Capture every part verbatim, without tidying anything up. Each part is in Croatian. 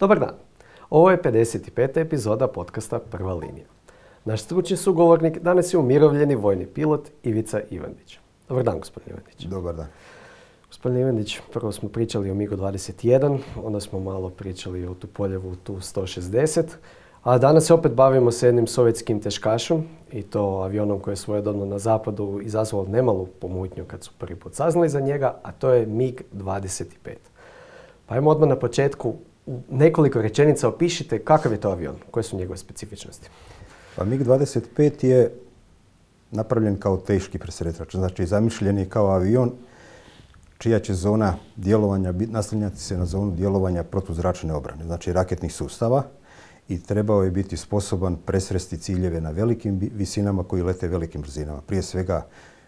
Dobar dan. Ovo je pedeset peta epizoda podcasta Prva linija. Naš stručni sugovornik danas je umirovljeni vojni pilot Ivica Ivandić. Dobar dan, gospodin Ivandić. Dobar dan. Gospodin Ivandić, prvo smo pričali o MIG dvadeset jedan, onda smo malo pričali o Tupoljevu Tu sto šezdeset, a danas se opet bavimo s jednim sovjetskim teškašom i to avionom koji je svojedobno na zapadu izazvao nemalu pomutnju kad su prvi put saznali za njega, a to je MIG dvadeset pet. Pa ajmo odmah na početku u nekoliko rečenica opišite kakav je to avion, koje su njegove specifičnosti. Pa MIG dvadeset pet je napravljen kao teški presretač, znači zamišljen je kao avion čija će zona djelovanja naslanjati se na zonu djelovanja protuzračne obrane, znači raketnih sustava, i trebao je biti sposoban presresti ciljeve na velikim visinama koji lete velikim brzinama. Prije svega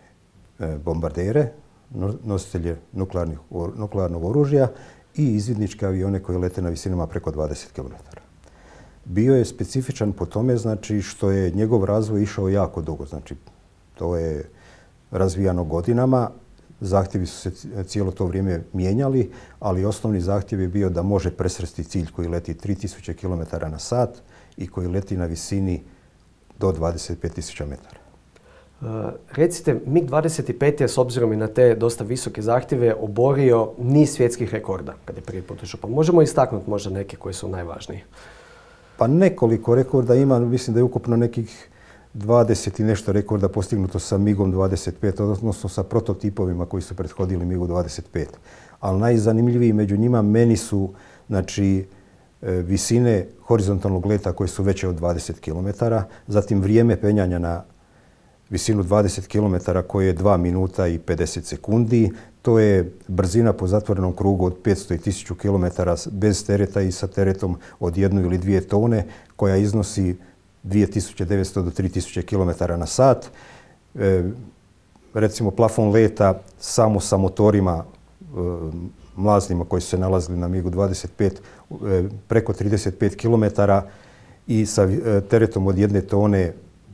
e, bombardere, nositelje nuklearnog oružja i izvidničke avione koji lete na visinama preko dvadeset kilometara. Bio je specifičan po tome, znači, što je njegov razvoj išao jako dugo. Znači, to je razvijano godinama. Zahtjevi su se cijelo to vrijeme mijenjali, ali osnovni zahtjev je bio da može presresti cilj koji leti tri tisuće kilometara na sat i koji leti na visini do dvadeset pet tisuća metara. Uh, recite, MIG dvadeset pet je s obzirom i na te dosta visoke zahtjeve oborio niz svjetskih rekorda kad je prvi put ušao. Pa možemo istaknuti možda neke koji su najvažniji? Pa nekoliko rekorda ima, mislim da je ukupno nekih dvadeset i nešto rekorda postignuto sa MIG-om dvadeset pet, odnosno sa prototipovima koji su prethodili MIG-u dvadeset pet. Ali najzanimljiviji među njima meni su, znači, visine horizontalnog leta koje su veće od dvadeset kilometara, zatim vrijeme penjanja na visinu dvadeset kilometara koje je dva minuta i pedeset sekundi. To je brzina po zatvorenom krugu od petsto i tisuću kilometara bez tereta i sa teretom od jednu ili dvije tone koja iznosi dvije tisuće devetsto do tri tisuće kilometara na sat. E, recimo plafon leta samo sa motorima e, mlaznima koji su se nalazili na MIG-u dvadeset pet e, preko trideset pet kilometara i sa e, teretom od jedne tone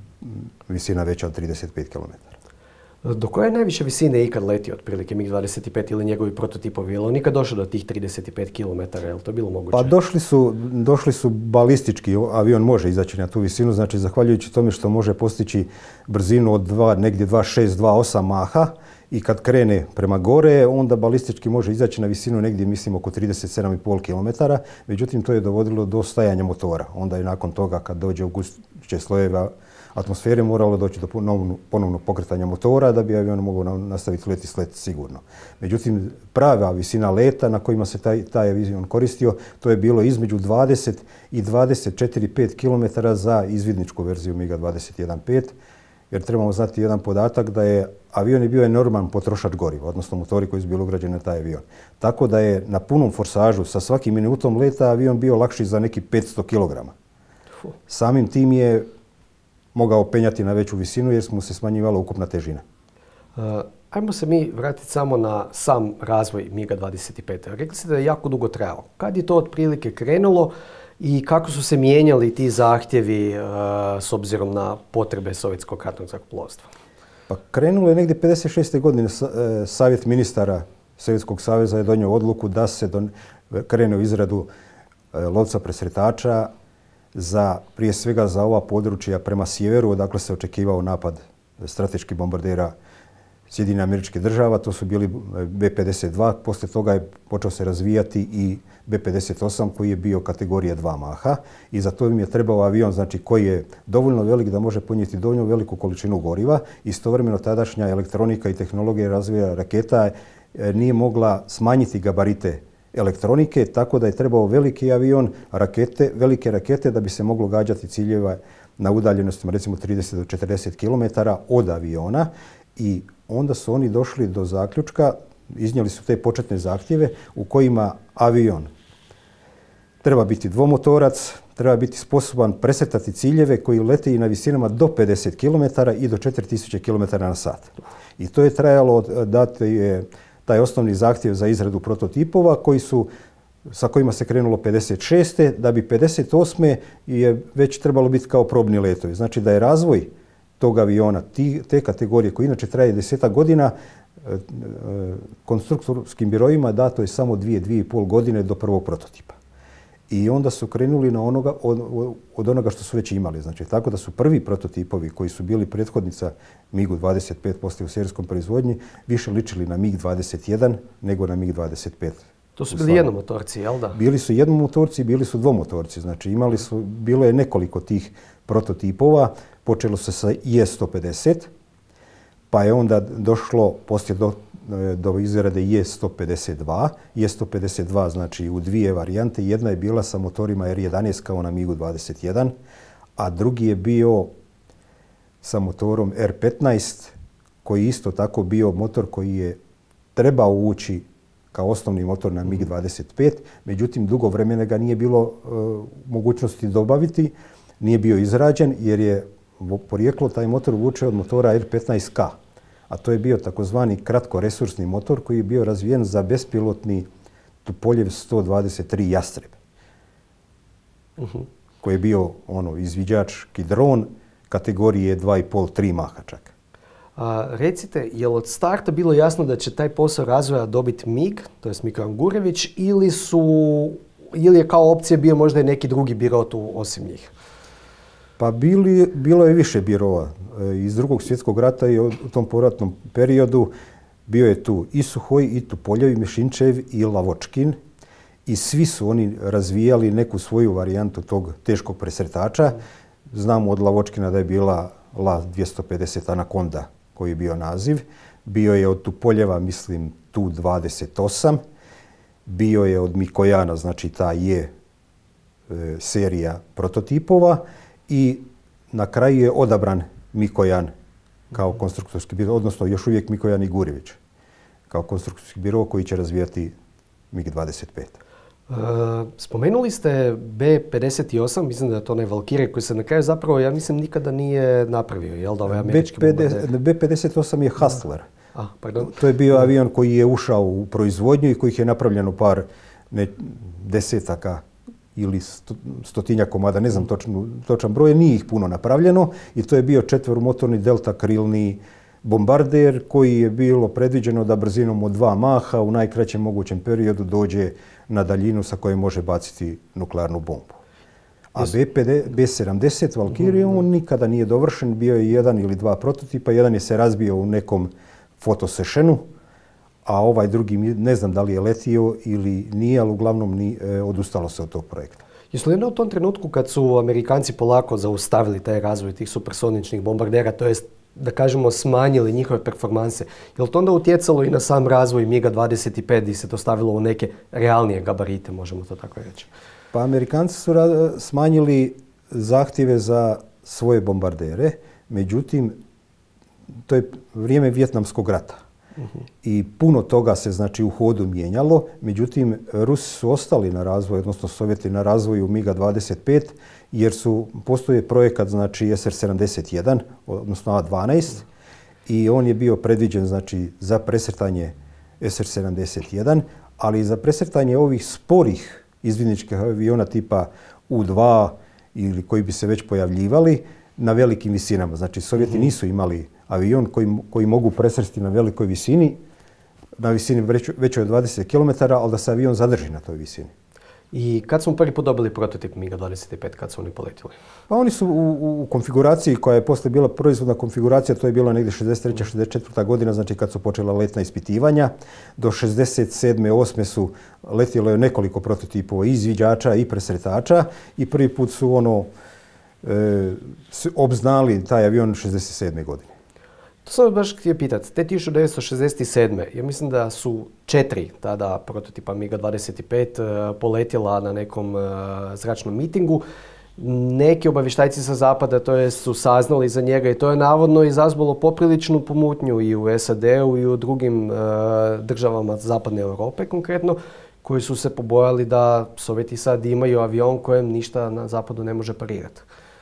visina veća od trideset pet kilometara. Do koje najviše visine ikad letio otprilike MIG dvadeset pet ili njegovi prototipovi? Je li on nikad došao do tih trideset pet kilometara? Je li to bilo moguće? Pa došli su, došli su balistički, avion može izaći na tu visinu, znači zahvaljujući tome što može postići brzinu od dva, negdje dva šest dva osam maha i kad krene prema gore, onda balistički može izaći na visinu negdje, mislim, oko trideset sedam i pol kilometara. Međutim, to je dovodilo do stajanja motora. Onda je nakon toga, kad dođe u gušće slojeva atmosfere, moralo doći do ponovnog pokretanja motora da bi avion mogao nastaviti let i slet sigurno. Međutim, prava visina leta na kojima se taj, taj avion koristio, to je bilo između dvadeset i dvadeset četiri pet kilometara za izvidničku verziju MIG dvadeset jedan pet, jer trebamo znati jedan podatak da je avion je bio enorman potrošač goriva, odnosno motori koji su bili ugrađeni na taj avion. Tako da je na punom forsažu sa svakim minutom leta avion bio lakši za neki petsto kilograma. Samim tim je mogao penjati na veću visinu jer mu se smanjivala ukupna težina. Uh, ajmo se mi vratiti samo na sam razvoj MIG dvadeset pet. Rekli ste da je jako dugo trajao. Kad je to otprilike krenulo i kako su se mijenjali ti zahtjevi uh, s obzirom na potrebe sovjetskog ratnog zrakoplovstva? Pa krenulo je negdje pedeset šeste godine. Savjet ministara Sovjetskog saveza je donio odluku da se don, krene u izradu lovca presretača za, prije svega za ova područja prema sjeveru, odakle se očekivao napad strateških bombardera Sjedinjenih Američkih Država. To su bili B pedeset dva, poslije toga je počeo se razvijati i B pedeset osam koji je bio kategorije dva maha i za to im je trebao avion, znači, koji je dovoljno velik da može ponijeti dovoljno veliku količinu goriva. Istovremeno tadašnja elektronika i tehnologija razvoja raketa nije mogla smanjiti gabarite elektronike, tako da je trebao veliki avion, rakete, velike rakete da bi se moglo gađati ciljeva na udaljenostima recimo trideset do četrdeset kilometara od aviona, i onda su oni došli do zaključka, iznijeli su te početne zahtjeve u kojima avion treba biti dvomotorac, treba biti sposoban presretati ciljeve koji lete i na visinama do pedeset kilometara i do četiri tisuće kilometara na sat. I to je trajalo, dati je taj osnovni zahtjev za izradu prototipova koji su, sa kojima se krenulo pedeset šeste da bi pedeset osme je već trebalo biti kao probni letovi. Znači da je razvoj tog aviona, te kategorije koji inače traje desetak godina, konstruktorskim birojima dato je samo dvije, dvije i pol godine do prvog prototipa. i onda su krenuli na onoga, od, od onoga što su već imali. Znači, tako da su prvi prototipovi koji su bili prethodnica MiG-u dvadeset pet poslije u serijskom proizvodnji više ličili na MiG dvadeset jedan nego na MiG dvadeset pet. To su bili jednomotorci, jel da? Bili su jednomotorci, bili su dvomotorci. Znači, imali su, bilo je nekoliko tih prototipova. Počelo se sa I E sto pedeset, pa je onda došlo poslije do, do izrade I E sto pedeset dva. I E sto pedeset dva znači u dvije varijante. Jedna je bila sa motorima R jedanaest kao na MiG-u dvadeset jedan, a drugi je bio sa motorom R petnaest, koji isto tako bio motor koji je trebao ući kao osnovni motor na MiG dvadeset pet, međutim dugo vremena ga nije bilo e, mogućnosti dobaviti, nije bio izrađen jer je porijeklo taj motor vuče od motora R petnaest K, a to je bio takozvani kratkoresursni motor koji je bio razvijen za bespilotni Tupoljev sto dvadeset tri Jastreb, uh-huh. koji je bio ono izviđački dron kategorije dva i pol do tri maha čak. A, recite, je li od starta bilo jasno da će taj posao razvoja dobiti MiG, to je Mikro Angurević, ili, su, ili je kao opcija bio možda i neki drugi biro tu osim njih? Pa bili, bilo je više birova. Iz drugog svjetskog rata i u tom povratnom periodu bio je tu i Suhoj, i Tupoljev, i Mešinčev, i Lavočkin. I svi su oni razvijali neku svoju varijantu tog teškog presretača. Znamo od Lavočkina da je bila La dvjesto pedeset Anaconda, koji je bio naziv. Bio je od Tupoljeva, mislim, Tu dvadeset osam. Bio je od Mikojana, znači ta je e, serija prototipova. I na kraju je odabran Mikojan kao konstruktorski biro, odnosno još uvijek Mikojan i Gurević kao konstruktorski biro koji će razvijati MiG dvadeset pet. Uh, spomenuli ste B pedeset osam, mislim da je to onaj Valkyrie koji se na kraju zapravo, ja mislim, nikada nije napravio, jel da ovaj američki bombarder? B pedeset osam je Hustler. A, pardon. To je bio avion koji je ušao u proizvodnju i kojih je napravljeno par ne, desetaka ili stotinja komada, ne znam točan, točan broj, nije ih puno napravljeno i to je bio četveromotorni delta krilni bombarder koji je bilo predviđeno da brzinom od dva maha u najkraćem mogućem periodu dođe na daljinu sa kojom može baciti nuklearnu bombu. A B sedamdeset Valkyrie, on nikada nije dovršen, bio je jedan ili dva prototipa, jedan je se razbio u nekom fotosešenu, a ovaj drugi ne znam da li je letio ili nije, ali uglavnom ni, e, odustalo se od tog projekta. Jesu li u tom trenutku kad su Amerikanci polako zaustavili taj razvoj tih supersoničnih bombardera, to jest da kažemo smanjili njihove performanse, je li to onda utjecalo i na sam razvoj MiG dvadeset pet gdje se to stavilo u neke realnije gabarite, možemo to tako reći? Pa Amerikanci su smanjili zahtjeve za svoje bombardere, međutim, to je vrijeme Vijetnamskog rata. Uh-huh. I puno toga se znači u hodu mijenjalo, međutim Rusi su ostali na razvoju, odnosno Sovjeti na razvoju MiG dvadeset pet, jer su, postoji projekat znači S R sedamdeset jedan, odnosno A dvanaest, uh-huh. i on je bio predviđen znači za presretanje S R sedamdeset jedan, ali i za presretanje ovih sporih izvidničkih aviona tipa U dva ili koji bi se već pojavljivali na velikim visinama. Znači Sovjeti uh-huh. nisu imali avion koji, koji mogu presresti na velikoj visini, na visini većoj od dvadeset kilometara, ali da se avion zadrži na toj visini. I kad smo prvi put dobili prototip MiG dvadeset pet, kad su oni poletili? Pa oni su u, u konfiguraciji koja je poslije bila proizvodna konfiguracija, to je bilo negdje šezdeset treća šezdeset četvrta godina, znači kad su počela letna ispitivanja. Do šezdeset sedme osme su letjelo je nekoliko prototipova, i izviđača i presretača, i prvi put su ono e, obznali taj avion šezdeset sedme godine. To sam baš htio pitati. Te tisuću devetsto šezdeset sedme. ja mislim da su četiri tada prototipa MiG dvadeset pet uh, poletjela na nekom uh, zračnom mitingu. Neki obavještajci sa zapada to je, su saznali za njega i to je navodno izazvalo popriličnu pomutnju i u S A D-u i u drugim uh, državama zapadne Europe konkretno, koji su se pobojali da Sovjeti sad imaju avion kojem ništa na zapadu ne može parirati.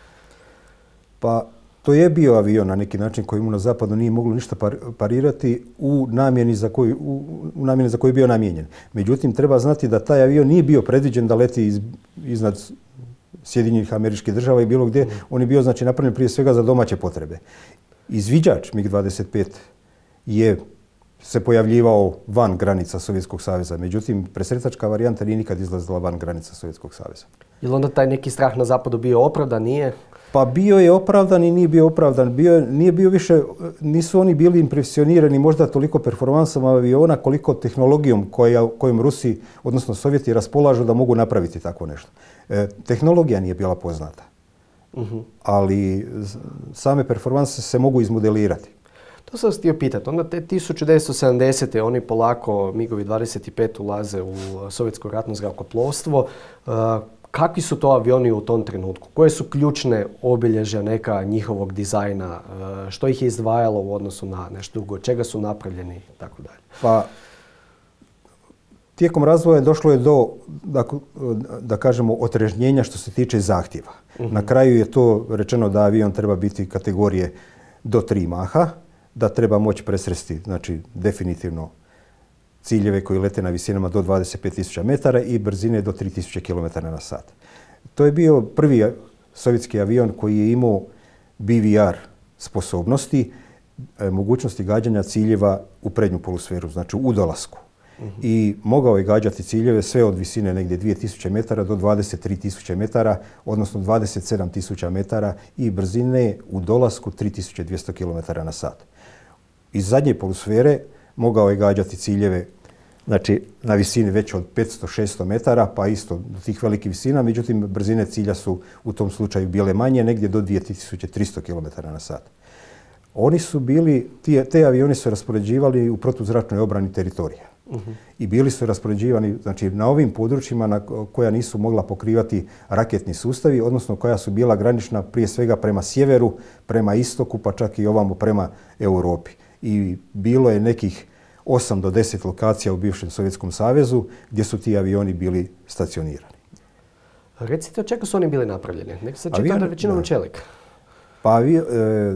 Pa to je bio avion na neki način koji mu na zapadu nije moglo ništa parirati u namjeni za koju, u, u namjeni za koju je bio namijenjen. Međutim, treba znati da taj avion nije bio predviđen da leti iz, iznad Sjedinjenih Američkih Država i bilo gdje. Mm. On je bio znači napravljen prije svega za domaće potrebe. Izviđač MiG dvadeset pet je se pojavljivao van granica Sovjetskog saveza. Međutim, presretačka varijanta nije nikad izlazila van granica Sovjetskog saveza. Je li onda taj neki strah na zapadu bio opravdan, nije? Pa bio je opravdan i nije bio opravdan. Bio, nije bio više, nisu oni bili impresionirani možda toliko performansama aviona koliko tehnologijom koja, kojom Rusi, odnosno Sovjeti, raspolažu da mogu napraviti tako nešto. E, tehnologija nije bila poznata, uh-huh. ali same performanse se mogu izmodelirati. To sam vas htio pitati. Onda te tisuću devetsto sedamdesete oni polako, migovi dvadeset pet, ulaze u sovjetsko ratno zrakoplovstvo. Uh, kakvi su to avioni u tom trenutku? Koje su ključne obilježja neka njihovog dizajna? Uh, što ih je izdvajalo u odnosu na nešto drugo? Čega su napravljeni i tako dalje? Pa, tijekom razvoja došlo je do, da, da kažemo, otrežnjenja što se tiče zahtjeva. Uh-huh. Na kraju je to rečeno da avion treba biti kategorije do tri maha, da treba moći presresti, znači definitivno ciljeve koji lete na visinama do dvadeset pet tisuća metara i brzine do tri tisuće kilometara na sat. To je bio prvi sovjetski avion koji je imao B V R sposobnosti, e, mogućnosti gađanja ciljeva u prednju polusferu, znači u dolasku. Uh-huh. I mogao je gađati ciljeve sve od visine negdje dvije tisuće metara do dvadeset tri tisuće metara, odnosno dvadeset sedam tisuća metara i brzine u dolasku tri tisuće dvjesto kilometara na sat. Iz zadnje polusfere mogao je gađati ciljeve, znači na visini već od petsto do šesto metara, pa isto do tih velikih visina, međutim brzine cilja su u tom slučaju bile manje, negdje do dvije tisuće tristo kilometara na sat. Oni su bili, ti, te avioni su raspoređivali u protuzračnoj obrani teritorija. Uh-huh. I bili su raspoređivani, znači, na ovim područjima na koja nisu mogla pokrivati raketni sustavi, odnosno koja su bila granična prije svega prema sjeveru, prema istoku, pa čak i ovamo prema Europi. I bilo je nekih osam do deset lokacija u bivšem Sovjetskom savezu gdje su ti avioni bili stacionirani. Recite, od čega su oni bili napravljeni? Nek se čita da većinom čelik. Pa avi, e,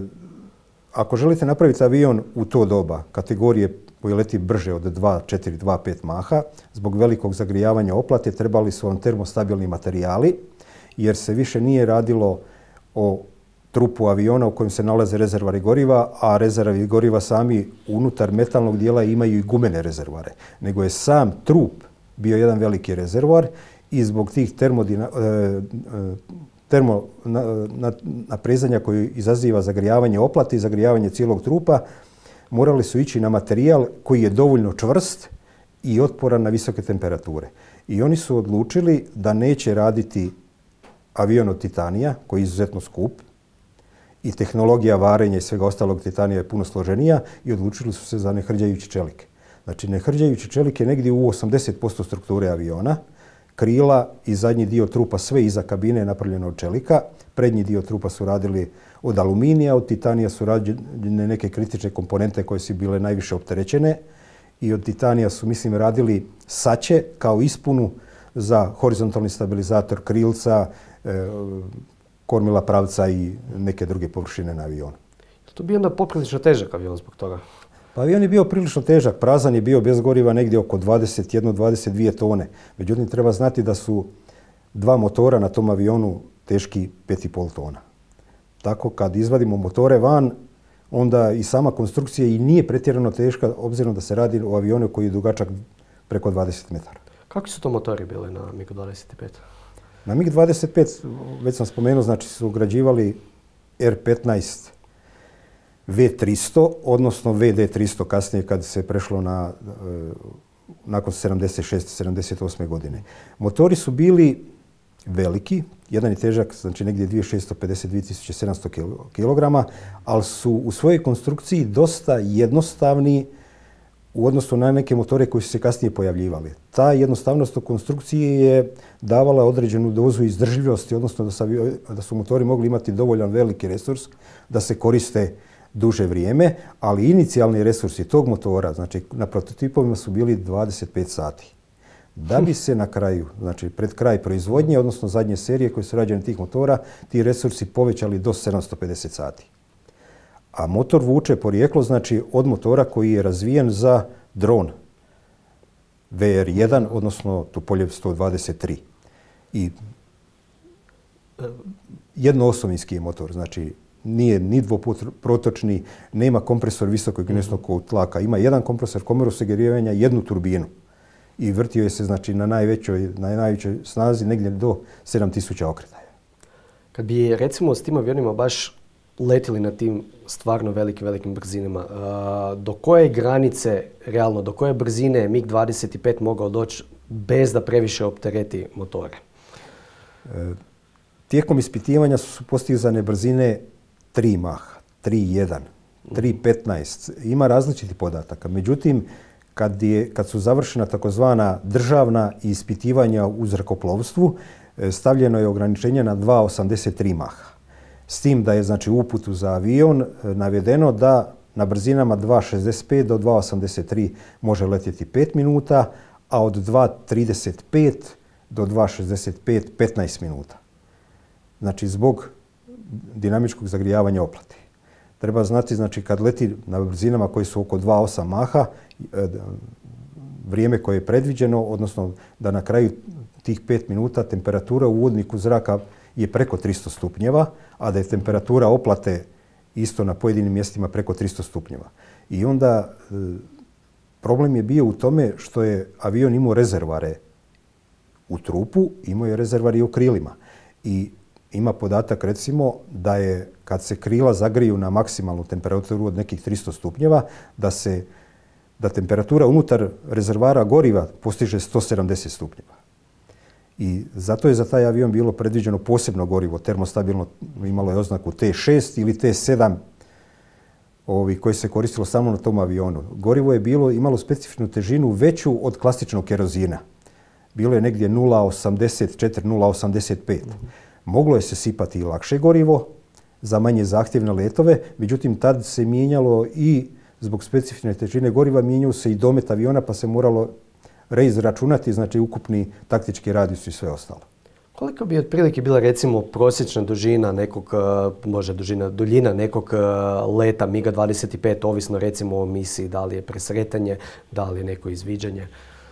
ako želite napraviti avion u to doba, kategorije koji leti brže od dva četiri dva pet maha, zbog velikog zagrijavanja oplate trebali su vam termostabilni materijali, jer se više nije radilo o trupu aviona u kojem se nalaze rezervari goriva, a rezervari goriva sami unutar metalnog dijela imaju i gumene rezervare, nego je sam trup bio jedan veliki rezervoar i zbog tih termodina, termo naprezanja koji izaziva zagrijavanje oplate i zagrijavanje cijelog trupa, morali su ići na materijal koji je dovoljno čvrst i otporan na visoke temperature. I oni su odlučili da neće raditi avion od titanija, koji je izuzetno skup, i tehnologija varenja i svega ostalog titanija je puno složenija, i odlučili su se za nehrđajući čelik. Znači, nehrđajući čelik je negdje u osamdeset posto strukture aviona, krila i zadnji dio trupa sve iza kabine je napravljeno od čelika, prednji dio trupa su radili od aluminija, od titanija su rađene neke kritične komponente koje su bile najviše opterećene i od titanija su, mislim, radili sače kao ispunu za horizontalni stabilizator krilca, e, kormila pravca i neke druge površine na avionu. To bi onda poprilično težak avion zbog toga? Pa avion je bio prilično težak, prazan je bio bez goriva negdje oko dvadeset jedna do dvadeset dvije tone. Međutim, treba znati da su dva motora na tom avionu teški pet i pol tona. Tako kad izvadimo motore van, onda i sama konstrukcija i nije pretjerano teška, obzirom da se radi o avionu koji je dugačak preko dvadeset metara. Kakvi su to motori bili na mig dvadeset pet? Na mig dvadeset pet, već sam spomenuo, znači su ugrađivali R petnaest V tristo, odnosno V D tristo kasnije kad se prešlo na, nakon sedamdeset šeste sedamdeset osme godine. Motori su bili veliki, jedan je težak, znači negdje dvije tisuće šesto pedeset do dvije tisuće sedamsto kilograma, ali su u svojoj konstrukciji dosta jednostavni u odnosu na neke motore koji su se kasnije pojavljivali. Ta jednostavnost u konstrukciji je davala određenu dozu izdržljivosti, odnosno da su, da su motori mogli imati dovoljan veliki resurs da se koriste duže vrijeme, ali inicijalni resursi tog motora, znači na prototipovima su bili dvadeset pet sati. Da bi se na kraju, znači pred kraj proizvodnje, odnosno zadnje serije koje su rađene tih motora, ti resursi povećali do sedamsto pedeset sati. A motor vuče porijeklo, znači od motora koji je razvijen za dron V R jedan, odnosno Tupolev sto dvadeset tri. I jednoosovinski je motor, znači nije ni dvoprotočni, nema kompresor visokog gnjeznog tlaka. Ima jedan kompresor komoru sagrijevanja, jednu turbinu. I vrtio je se znači, na, najvećoj, na najvećoj snazi negdje do sedam tisuća okretaja. Kad bi recimo s tim avionima baš letili na tim stvarno velikim, velikim brzinama, do koje granice, realno, do koje brzine mig dvadeset pet mogao doći bez da previše optereti motore? E, tijekom ispitivanja su postizane brzine tri maha, tri jedan, tri petnaest. Ima različitih podataka. Međutim, kad, je, kad su završena takozvana državna ispitivanja u zrakoplovstvu, stavljeno je ograničenje na dva osamdeset tri maha. S tim da je znači, u uputu za avion navedeno da na brzinama dva šezdeset pet do dva osamdeset tri može letjeti pet minuta, a od dva trideset pet do dva šezdeset pet petnaest minuta. Znači zbog dinamičkog zagrijavanja oplate. Treba znati znači kad leti na brzinama koji su oko dva osam maha, vrijeme koje je predviđeno, odnosno da na kraju tih pet minuta temperatura u uvodniku zraka je preko tristo stupnjeva, a da je temperatura oplate isto na pojedinim mjestima preko tristo stupnjeva. I onda e, problem je bio u tome što je avion imao rezervare u trupu, imao je rezervari u krilima. I ima podatak recimo da je kad se krila zagriju na maksimalnu temperaturu od nekih tristo stupnjeva, da se da temperatura unutar rezervara goriva postiže sto sedamdeset stupnjeva. I zato je za taj avion bilo predviđeno posebno gorivo, termostabilno, imalo je oznaku T šest ili T sedam, ovi, koji se koristilo samo na tom avionu. Gorivo je bilo, imalo specifičnu težinu veću od klasičnog kerozina. Bilo je negdje nula osamdeset četiri, nula osamdeset pet. Moglo je se sipati i lakše gorivo za manje zahtjevne letove, međutim tad se mijenjalo i zbog specifične težine goriva mijenjao se i domet aviona, pa se moralo reizračunati, znači ukupni taktički radijus i sve ostalo. Koliko bi otprilike bila recimo prosječna dužina nekog, može dužina, duljina nekog leta miga dvadeset pet, ovisno recimo o misiji, da li je presretanje, da li je neko izviđanje?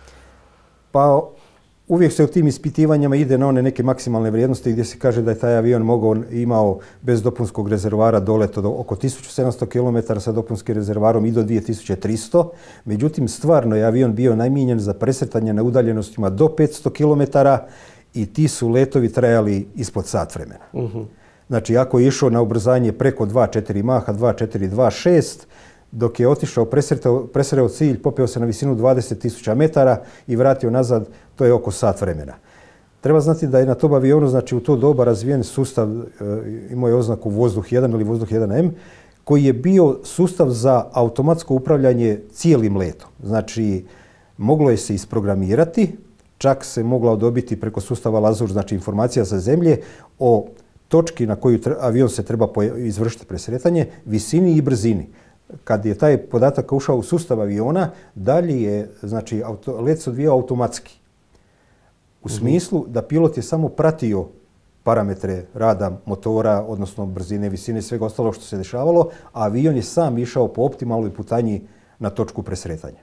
Pa uvijek se u tim ispitivanjima ide na one neke maksimalne vrijednosti gdje se kaže da je taj avion mogao, imao bez dopunskog rezervara dolet od oko tisuću sedamsto kilometara sa dopunskim rezervarom i do dvije tisuće tristo. Međutim, stvarno je avion bio namijenjen za presretanje na udaljenostima do petsto kilometara i ti su letovi trajali ispod sat vremena. Uh-huh. Znači, ako je išao na ubrzanje preko dva četiri maha, dva četiri dva šest, dok je otišao, presretao, presreo cilj, popeo se na visinu dvadeset tisuća metara i vratio nazad, to je oko sat vremena. Treba znati da je na tom avionu, znači u to doba razvijen sustav, e, imao je oznaku Vozduh jedan ili Vozduh jedan M, koji je bio sustav za automatsko upravljanje cijelim letom. Znači, moglo je se isprogramirati, čak se mogla dobiti preko sustava Lazur, znači informacija sa zemlje o točki na koju avion se treba izvršiti presretanje, visini i brzini. Kad je taj podatak ušao u sustav aviona, dalje je, znači, auto, let se odvijao automatski. U mm-hmm. smislu da pilot je samo pratio parametre rada motora, odnosno brzine, visine i svega ostalo što se dešavalo, a avion je sam išao po optimalnoj putanji na točku presretanja.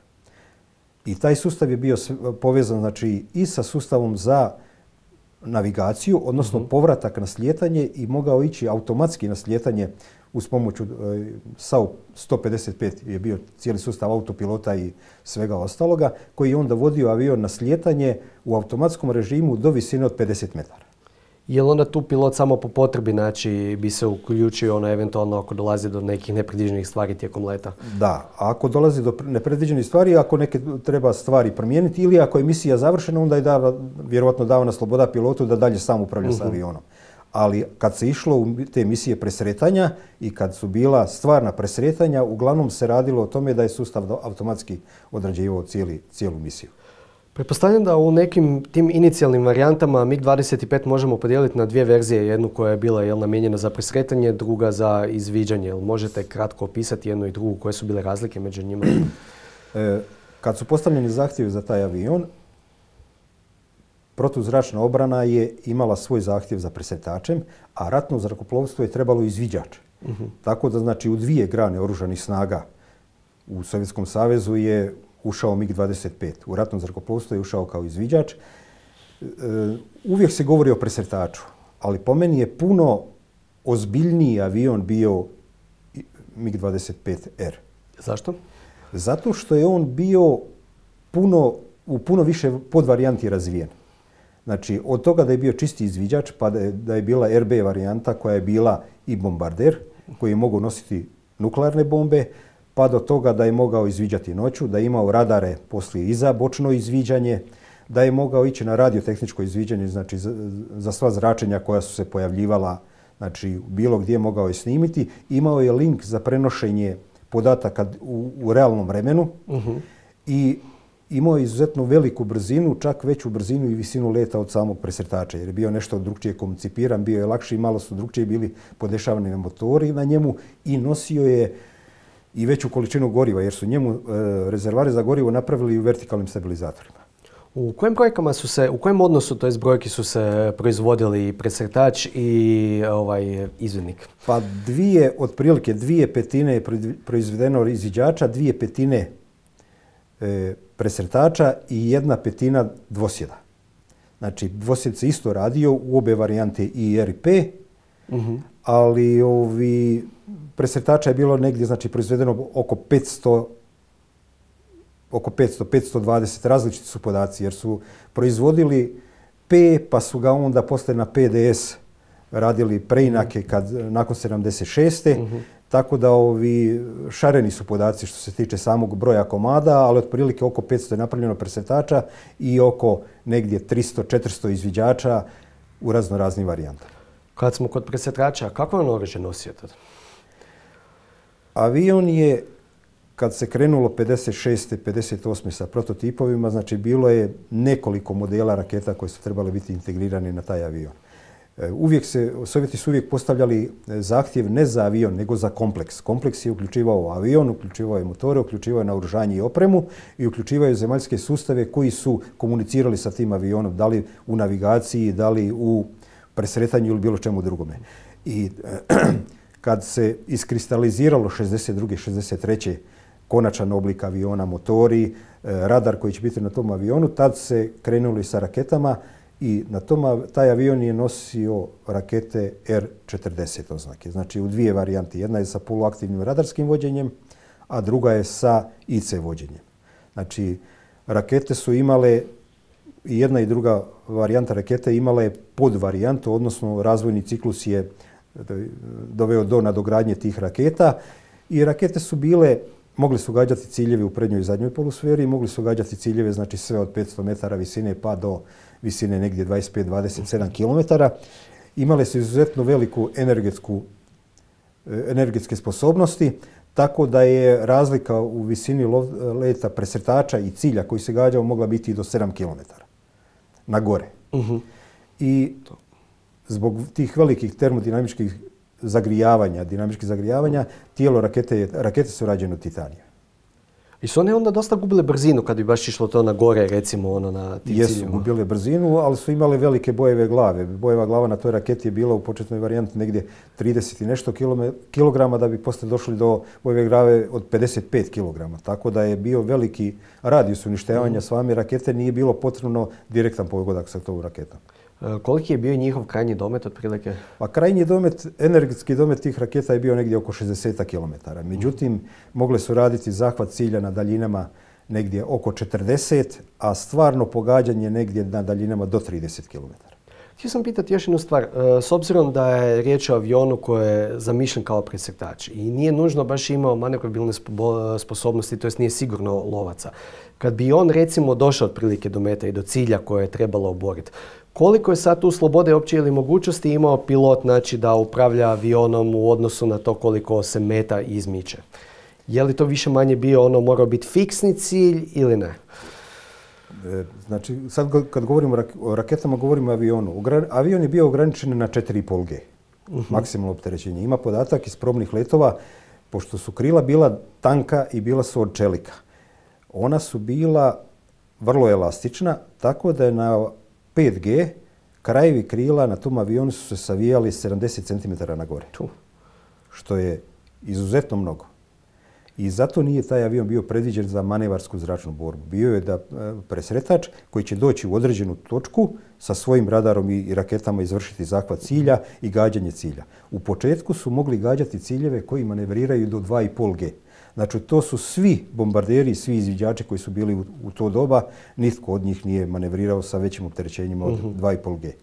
I taj sustav je bio povezan znači, i sa sustavom za navigaciju, odnosno mm-hmm. povratak na slijetanje i mogao ići automatski na slijetanje uz pomoću S A U sto pedeset pet je bio cijeli sustav autopilota i svega ostaloga, koji je onda vodio avion na slijetanje u automatskom režimu do visine od pedeset metara. Je li onda tu pilot samo po potrebi, znači bi se uključio ono eventualno ako dolazi do nekih nepredviđenih stvari tijekom leta? Da, ako dolazi do nepredviđenih stvari, ako neke treba stvari promijeniti ili ako je misija završena, onda je da, vjerovatno davana sloboda pilotu da dalje sam upravlja uh-huh. sa avionom. Ali kad se išlo u te misije presretanja i kad su bila stvarna presretanja, uglavnom se radilo o tome da je sustav automatski odrađivao cijeli, cijelu misiju. Pretpostavljam da u nekim tim inicijalnim varijantama mig dvadeset pet možemo podijeliti na dvije verzije. Jednu koja je bila jel, namijenjena za presretanje, druga za izviđanje. Jel možete kratko opisati jednu i drugu, koje su bile razlike među njima? e, kad su postavljeni zahtjevi za taj avion, protuzračna obrana je imala svoj zahtjev za presretačem, a ratno zrakoplovstvo je trebalo izviđač. Uh-huh. Tako da znači u dvije grane oružanih snaga u Sovjetskom savezu je ušao mig dvadeset pet. U ratnom zrakoplovstvu je ušao kao izviđač. E, uvijek se govori o presretaču, ali po meni je puno ozbiljniji avion bio mig dvadeset pet er. Zašto? Zato što je on bio puno, u puno više podvarijanti razvijen. Znači, od toga da je bio čisti izviđač, pa da je, da je bila er be varijanta koja je bila i bombarder, koji je mogao nositi nuklearne bombe, pa do toga da je mogao izviđati noću, da je imao radare poslije i za bočno izviđanje, da je mogao ići na radiotehničko izviđanje, znači za, za sva zračenja koja su se pojavljivala, znači bilo gdje mogao je snimiti. Imao je link za prenošenje podataka u, u realnom vremenu uh-huh. i imao je izuzetno veliku brzinu, čak veću brzinu i visinu leta od samog presretača, jer je bio nešto drukčije koncipiran, bio je lakši, malo su drukčije bili podešavani motori na njemu i nosio je i veću količinu goriva, jer su njemu e, rezervari za gorivo napravili u vertikalnim stabilizatorima. U kojim brojkama su se, u kojem odnosu, to jest brojki su se proizvodili presretač i ovaj izvidnik? Pa dvije, otprilike dvije petine je proizvedeno izviđača, dvije petine e, presretača i jedna petina dvosjeda. Znači, dvosjed se isto radio u obe varijante i er i pe, uh-huh. ali ovi presretača je bilo negdje, znači, proizvedeno oko petsto, oko petsto, petsto dvadeset, različiti su podaci, jer su proizvodili P, pa su ga onda poslije na pe de es radili preinake kad, nakon sedamdeset šeste. Uh-huh. Tako da ovi šareni su podaci što se tiče samog broja komada, ali otprilike oko petsto je napravljeno presretača i oko negdje tristo četiristo izviđača u razno raznim varijantama. Kad smo kod presretača, kako je on oružje nosio tada? Avion je, kad se krenulo pedeset šeste pedeset osme sa prototipovima, znači bilo je nekoliko modela raketa koje su trebale biti integrirane na taj avion. Uvijek se, Sovjeti su uvijek postavljali zahtjev ne za avion, nego za kompleks. Kompleks je uključivao avion, uključivao je motore, uključivao je naoružanje i opremu i uključivao je zemaljske sustave koji su komunicirali sa tim avionom, da li u navigaciji, da li u presretanju ili bilo čemu drugome. I kad se iskristaliziralo šezdeset druge šezdeset treće konačan oblik aviona, motori, radar koji će biti na tom avionu, tad se krenuli sa raketama. I na tom, taj avion je nosio rakete er četrdeset oznake. Znači u dvije varijanti. Jedna je sa poluaktivnim radarskim vođenjem, a druga je sa i ce vođenjem. Znači rakete su imale, i jedna i druga varijanta rakete imala je podvarijantu, odnosno razvojni ciklus je doveo do nadogradnje tih raketa. I rakete su bile, mogli su gađati ciljeve u prednjoj i zadnjoj polusferi, mogli su gađati ciljeve, znači sve od petsto metara visine pa do visine negdje dvadeset pet do dvadeset sedam kilometara. Imale su izuzetno veliku energetsku, energetske sposobnosti, tako da je razlika u visini leta presretača i cilja koji se gađao mogla biti i do sedam kilometara na gore. Uh-huh. I zbog tih velikih termodinamičkih zagrijavanja, dinamičkih zagrijavanja, tijelo rakete, rakete su rađene od titanija. I su one onda dosta gubile brzinu kad bi baš išlo to na gore, recimo ono na tim Jesu, ciljima? Jesu, gubile brzinu, ali su imale velike bojeve glave. Bojeva glava na toj raketi je bila u početnoj varijanti negdje trideset i nešto kilograma, da bi poslije došli do bojeve glave od pedeset pet kilograma. Tako da je bio veliki radijus uništavanja mm. same rakete, nije bilo potrebno direktan pogodak sa tom raketom. Koliki je bio njihov krajnji domet otprilike? Pa krajnji domet, energetski domet tih raketa je bio negdje oko šezdeset kilometara. Međutim, mm. mogle su raditi zahvat cilja na daljinama negdje oko četrdeset, a stvarno pogađanje negdje na daljinama do trideset kilometara. Htio sam pitati još jednu stvar. S obzirom da je riječ o avionu koji je zamišljen kao presretač i nije nužno baš imao manevrabilne sposobnosti, to jest nije sigurno lovaca. Kad bi on recimo došao otprilike do meta i do cilja koje je trebalo oboriti, koliko je sad tu slobode uopće ili mogućnosti imao pilot, znači da upravlja avionom u odnosu na to koliko se meta izmiče? Je li to više manje bio ono morao biti fiksni cilj ili ne? E, znači, sad kad govorimo o raketama, govorimo o avionu. Avion je bio ograničen na četiri i pol ge, uh-huh. maksimalno opterećenje. Ima podatak iz probnih letova, pošto su krila bila tanka i bila su od čelika. Ona su bila vrlo elastična, tako da je na pet ge krajevi krila na tom avionu su se savijali sedamdeset centimetara na gore. Tu. Što je izuzetno mnogo. I zato nije taj avion bio predviđen za manevarsku zračnu borbu. Bio je da presretač koji će doći u određenu točku sa svojim radarom i raketama izvršiti zahvat cilja i gađanje cilja. U početku su mogli gađati ciljeve koji manevriraju do dva i pol ge. Znači, to su svi bombarderi, svi izviđači koji su bili u, u to doba, nitko od njih nije manevrirao sa većim opterećenjima od uh-huh. dva i pol ge.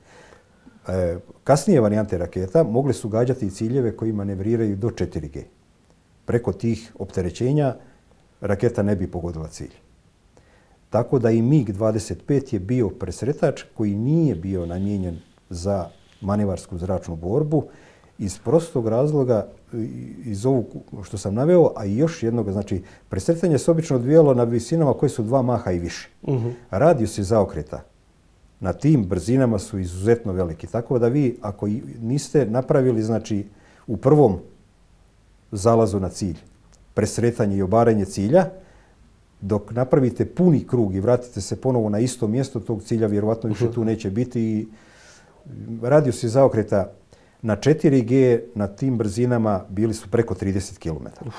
E, kasnije varijante raketa mogli su gađati i ciljeve koji manevriraju do četiri ge. Preko tih opterećenja raketa ne bi pogodila cilj. Tako da i mig dvadeset pet je bio presretač koji nije bio namijenjen za manevarsku zračnu borbu iz prostog razloga, iz ovog što sam naveo, a i još jednog, znači presretanje se obično odvijalo na visinama koje su dva maha i više. Uh-huh. Radijus zaokreta na tim brzinama su izuzetno veliki. Tako da vi, ako niste napravili, znači, u prvom zalazu na cilj presretanje i obaranje cilja, dok napravite puni krug i vratite se ponovo na isto mjesto, tog cilja vjerovatno više tu neće biti. I radijus zaokreta na četiri ge na tim brzinama bili su preko trideset kilometara.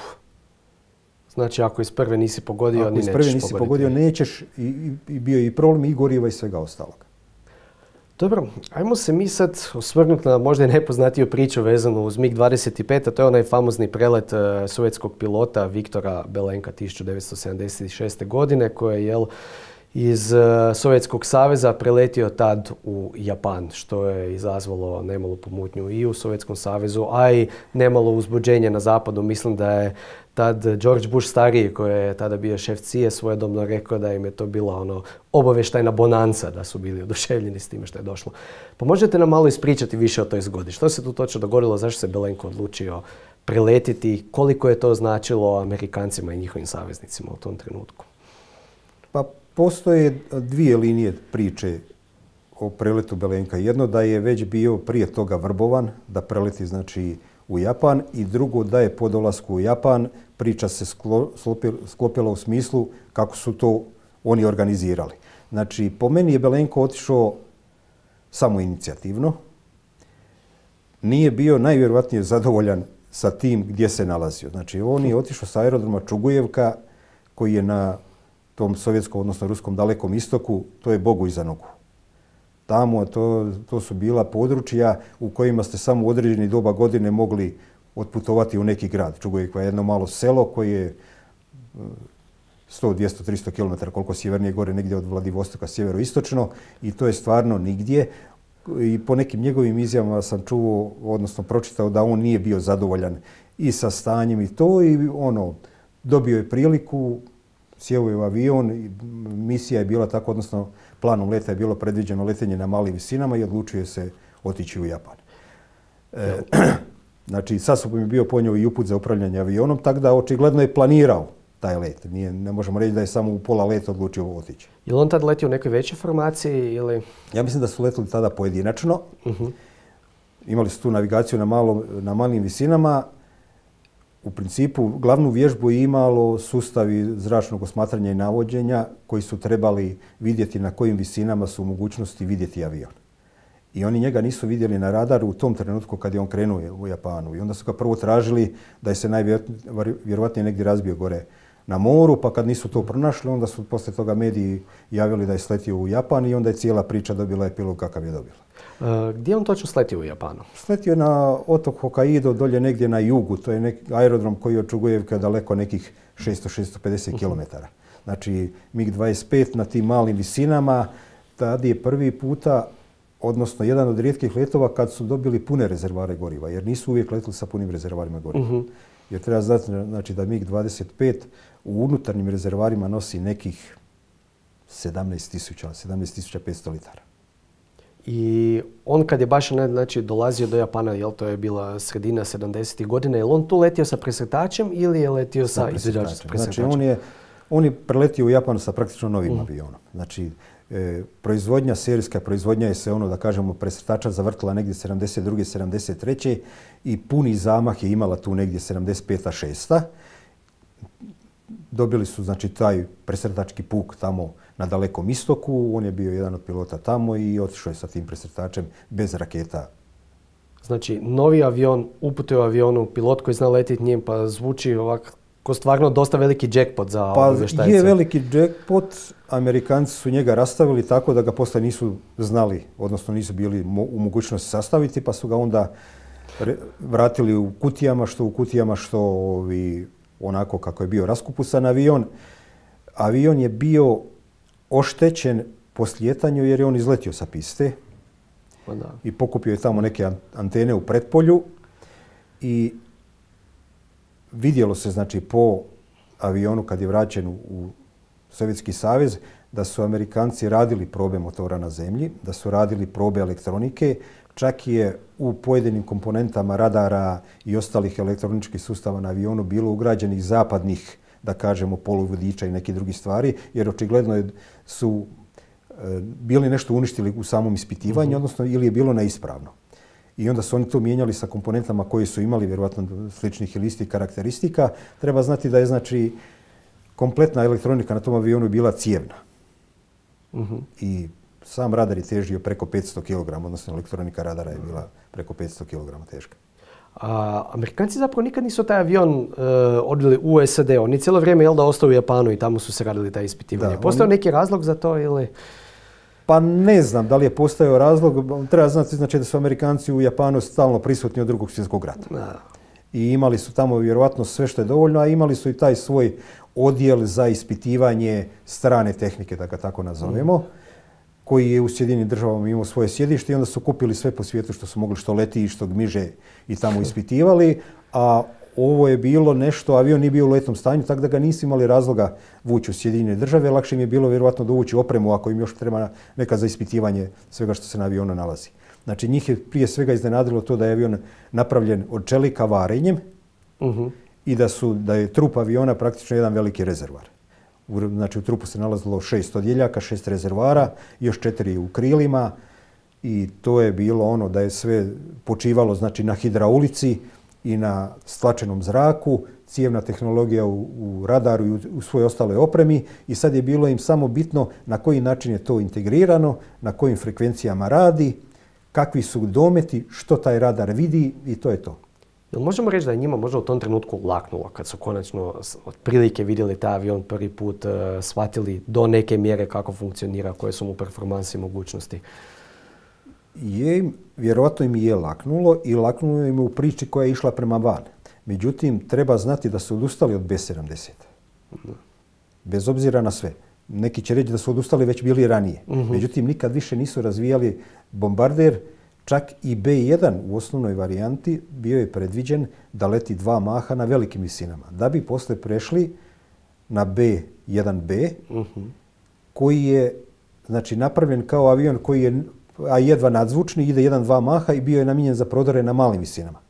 Znači, ako iz prve nisi pogodio, ako ni nećeš pogoditi. Ako iz prve nisi pogoditi. pogodio, nećeš i, i bio i problem i goriva i svega ostalog. Dobro, ajmo se mi sad osvrnuti na možda i nepoznatiju priču vezanu uz mig dvadeset pet, a to je onaj famozni prelet uh, sovjetskog pilota Viktora Belenka tisuću devetsto sedamdeset šeste. godine, koji je jel, iz uh, Sovjetskog saveza preletio tad u Japan, što je izazvalo nemalu pomutnju i u Sovjetskom savezu, a i nemalo uzbuđenje na zapadu. Mislim da je tad George Bush stariji, koji je tada bio šef C I A, svojedobno rekao da im je to bila ono obavještajna bonanza, da su bili oduševljeni s time što je došlo. Pa možete nam malo ispričati više o toj zgodi? Što se tu točno dogodilo, zašto se Belenko odlučio preletiti, koliko je to značilo Amerikancima i njihovim saveznicima u tom trenutku? Pa postoje dvije linije priče o preletu Belenka. Jedno da je već bio prije toga vrbovan, da preleti, znači, u Japan, i drugo da je po dolasku u Japan priča se sklopila u smislu kako su to oni organizirali. Znači, po meni je Belenko otišao samoinicijativno. Nije bio najvjerovatnije zadovoljan sa tim gdje se nalazio. Znači, on je otišao sa aerodroma Čugujevka, koji je na tom sovjetskom, odnosno ruskom dalekom istoku, to je Bogu iza nogu. Tamo to, to su bila područja u kojima ste samo u određeni doba godine mogli otputovati u neki grad. Čugujevka je jedno malo selo koje je sto, dvjesto, tristo kilometara koliko sjevernije gore, negdje od Vladivostoka sjeveroistočno, i to je stvarno nigdje. I po nekim njegovim izjavama sam čuo, odnosno pročitao, da on nije bio zadovoljan i sa stanjem i to, i ono, dobio je priliku, sjeo je u avion, misija je bila tako, odnosno planom leta je bilo predviđeno letenje na malim visinama i odlučio se otići u Japan. E, znači, sa sobom je bio ponio i uput za upravljanje avionom, tako da očigledno je planirao taj let. Nije, ne možemo reći da je samo u pola leta odlučio otići. Je li on tad letio u nekoj većoj formaciji ili? Ja mislim da su letili tada pojedinačno. Uh-huh. Imali su tu navigaciju na, malo, na malim visinama. U principu, glavnu vježbu je imalo sustavi zračnog osmatranja i navođenja koji su trebali vidjeti na kojim visinama su u mogućnosti vidjeti avion. I oni njega nisu vidjeli na radaru u tom trenutku kad je on krenuo u Japanu. I onda su ga prvo tražili da je se najvjerovatnije negdje razbio gore na moru, pa kad nisu to pronašli, onda su poslije toga mediji javili da je sletio u Japan i onda je cijela priča dobila epilog kakav je dobila. Uh, gdje je on točno sletio u Japanu? Sletio je na otok Hokkaido, dolje negdje na jugu. To je neki aerodrom koji je od Čugujevke daleko nekih šesto do šesto pedeset uh-huh. kilometara. Znači, mig dvadeset pet na tim malim visinama, tad je prvi puta, odnosno jedan od rijetkih letova kad su dobili pune rezervare goriva, jer nisu uvijek letili sa punim rezervarima goriva. Uh-huh. Jer treba znati, znači, da mig dvadeset pet u unutarnjim rezervarima nosi nekih sedamnaest tisuća, sedamnaest tisuća petsto litara. I on kad je baš, znači, dolazio do Japana, jel to je bila sredina sedamdesetih godina, je li on tu letio sa presretačem ili je letio sa izvođačem presretačem? Znači, on je, on je preletio u Japanu sa praktično novim mm. avionom. Znači, e, proizvodnja, serijska proizvodnja je se, ono da kažemo, presretača zavrtila negdje sedamdeset druge sedamdeset treće i puni zamah je imala tu negdje sedamdeset peta šesta Dobili su, znači, taj presretački puk tamo na dalekom istoku. On je bio jedan od pilota tamo i otišao je sa tim presretačem bez raketa. Znači, novi avion, uputuje u avionu, pilot koji zna letiti njim, pa zvuči ovak ko stvarno dosta veliki jackpot za pa obavještajce. Je veliki jackpot, Amerikanci su njega rastavili tako da ga poslije nisu znali, odnosno nisu bili u mogućnosti sastaviti, pa su ga onda vratili u kutijama, što u kutijama, što ovi, onako kako je bio raskupusan avion. Avion je bio oštećen po slijetanju jer je on izletio sa piste i pokupio je tamo neke antene u pretpolju i vidjelo se znači po avionu kad je vraćen u Sovjetski savez da su Amerikanci radili probe motora na zemlji, da su radili probe elektronike, čak je u pojedinim komponentama radara i ostalih elektroničkih sustava na avionu bilo ugrađenih zapadnih, da kažemo, poluvodiča i neke drugi stvari, jer očigledno su bili nešto uništili u samom ispitivanju, odnosno ili je bilo neispravno. I onda su oni to mijenjali sa komponentama koji su imali vjerojatno sličnih ili istih karakteristika. Treba znati da je znači kompletna elektronika na tom avionu bila cijevna. Uh-huh. I sam radar je težio preko petsto kilograma, odnosno elektronika radara je bila preko petsto kilograma teška. A, Amerikanci zapravo nikad nisu taj avion uh, odveli u S A D. Oni cijelo vrijeme jel da ostaju u Japanu i tamo su se radili taj ispitivanje. Postoji oni... neki razlog za to ili... Pa ne znam da li je postojao razlog. Treba znati znači da su Amerikanci u Japanu stalno prisutni od Drugog svjetskog rata. Da. I imali su tamo vjerojatno sve što je dovoljno, a imali su i taj svoj odjel za ispitivanje strane tehnike, da ga tako nazovemo, mm. koji je u Sjedinjenim državama imao svoje sjedište i onda su kupili sve po svijetu što su mogli, što leti i što gmiže i tamo ispitivali. A ovo je bilo nešto, avion nije bio u letnom stanju, tako da ga nisu imali razloga vući u Sjedinjene države. Lakše im je bilo vjerojatno dovući opremu ako im još treba neka za ispitivanje svega što se na avionu nalazi. Znači njih je prije svega iznenadilo to da je avion napravljen od čelika varenjem uh-huh. i da, su, da je trup aviona praktično jedan veliki rezervar. U, znači u trupu se nalazilo šest odjeljaka, šest rezervara, još četiri u krilima i to je bilo ono da je sve počivalo znači na hidraulici i na stlačenom zraku, cijevna tehnologija u, u radaru i u, u svoj ostale opremi i sad je bilo im samo bitno na koji način je to integrirano, na kojim frekvencijama radi, kakvi su dometi, što taj radar vidi i to je to. Jel možemo reći da je njima možda u tom trenutku laknulo kad su konačno otprilike vidjeli taj avion prvi put, uh, shvatili do neke mjere kako funkcionira, koje su mu performanse i mogućnosti? Je, vjerojatno im je laknulo i laknulo im u priči koja je išla prema van. Međutim, treba znati da su odustali od B sedamdeset. Mm. Bez obzira na sve. Neki će reći da su odustali već bili ranije. Mm-hmm. Međutim, nikad više nisu razvijali bombarder. Čak i B jedan u osnovnoj varijanti bio je predviđen da leti dva maha na velikim visinama. Da bi posle prešli na B jedan B, mm-hmm. koji je znači, napravljen kao avion koji je a jedva nadzvučni, ide jedan dva maha i bio je namijenjen za prodore na malim visinama.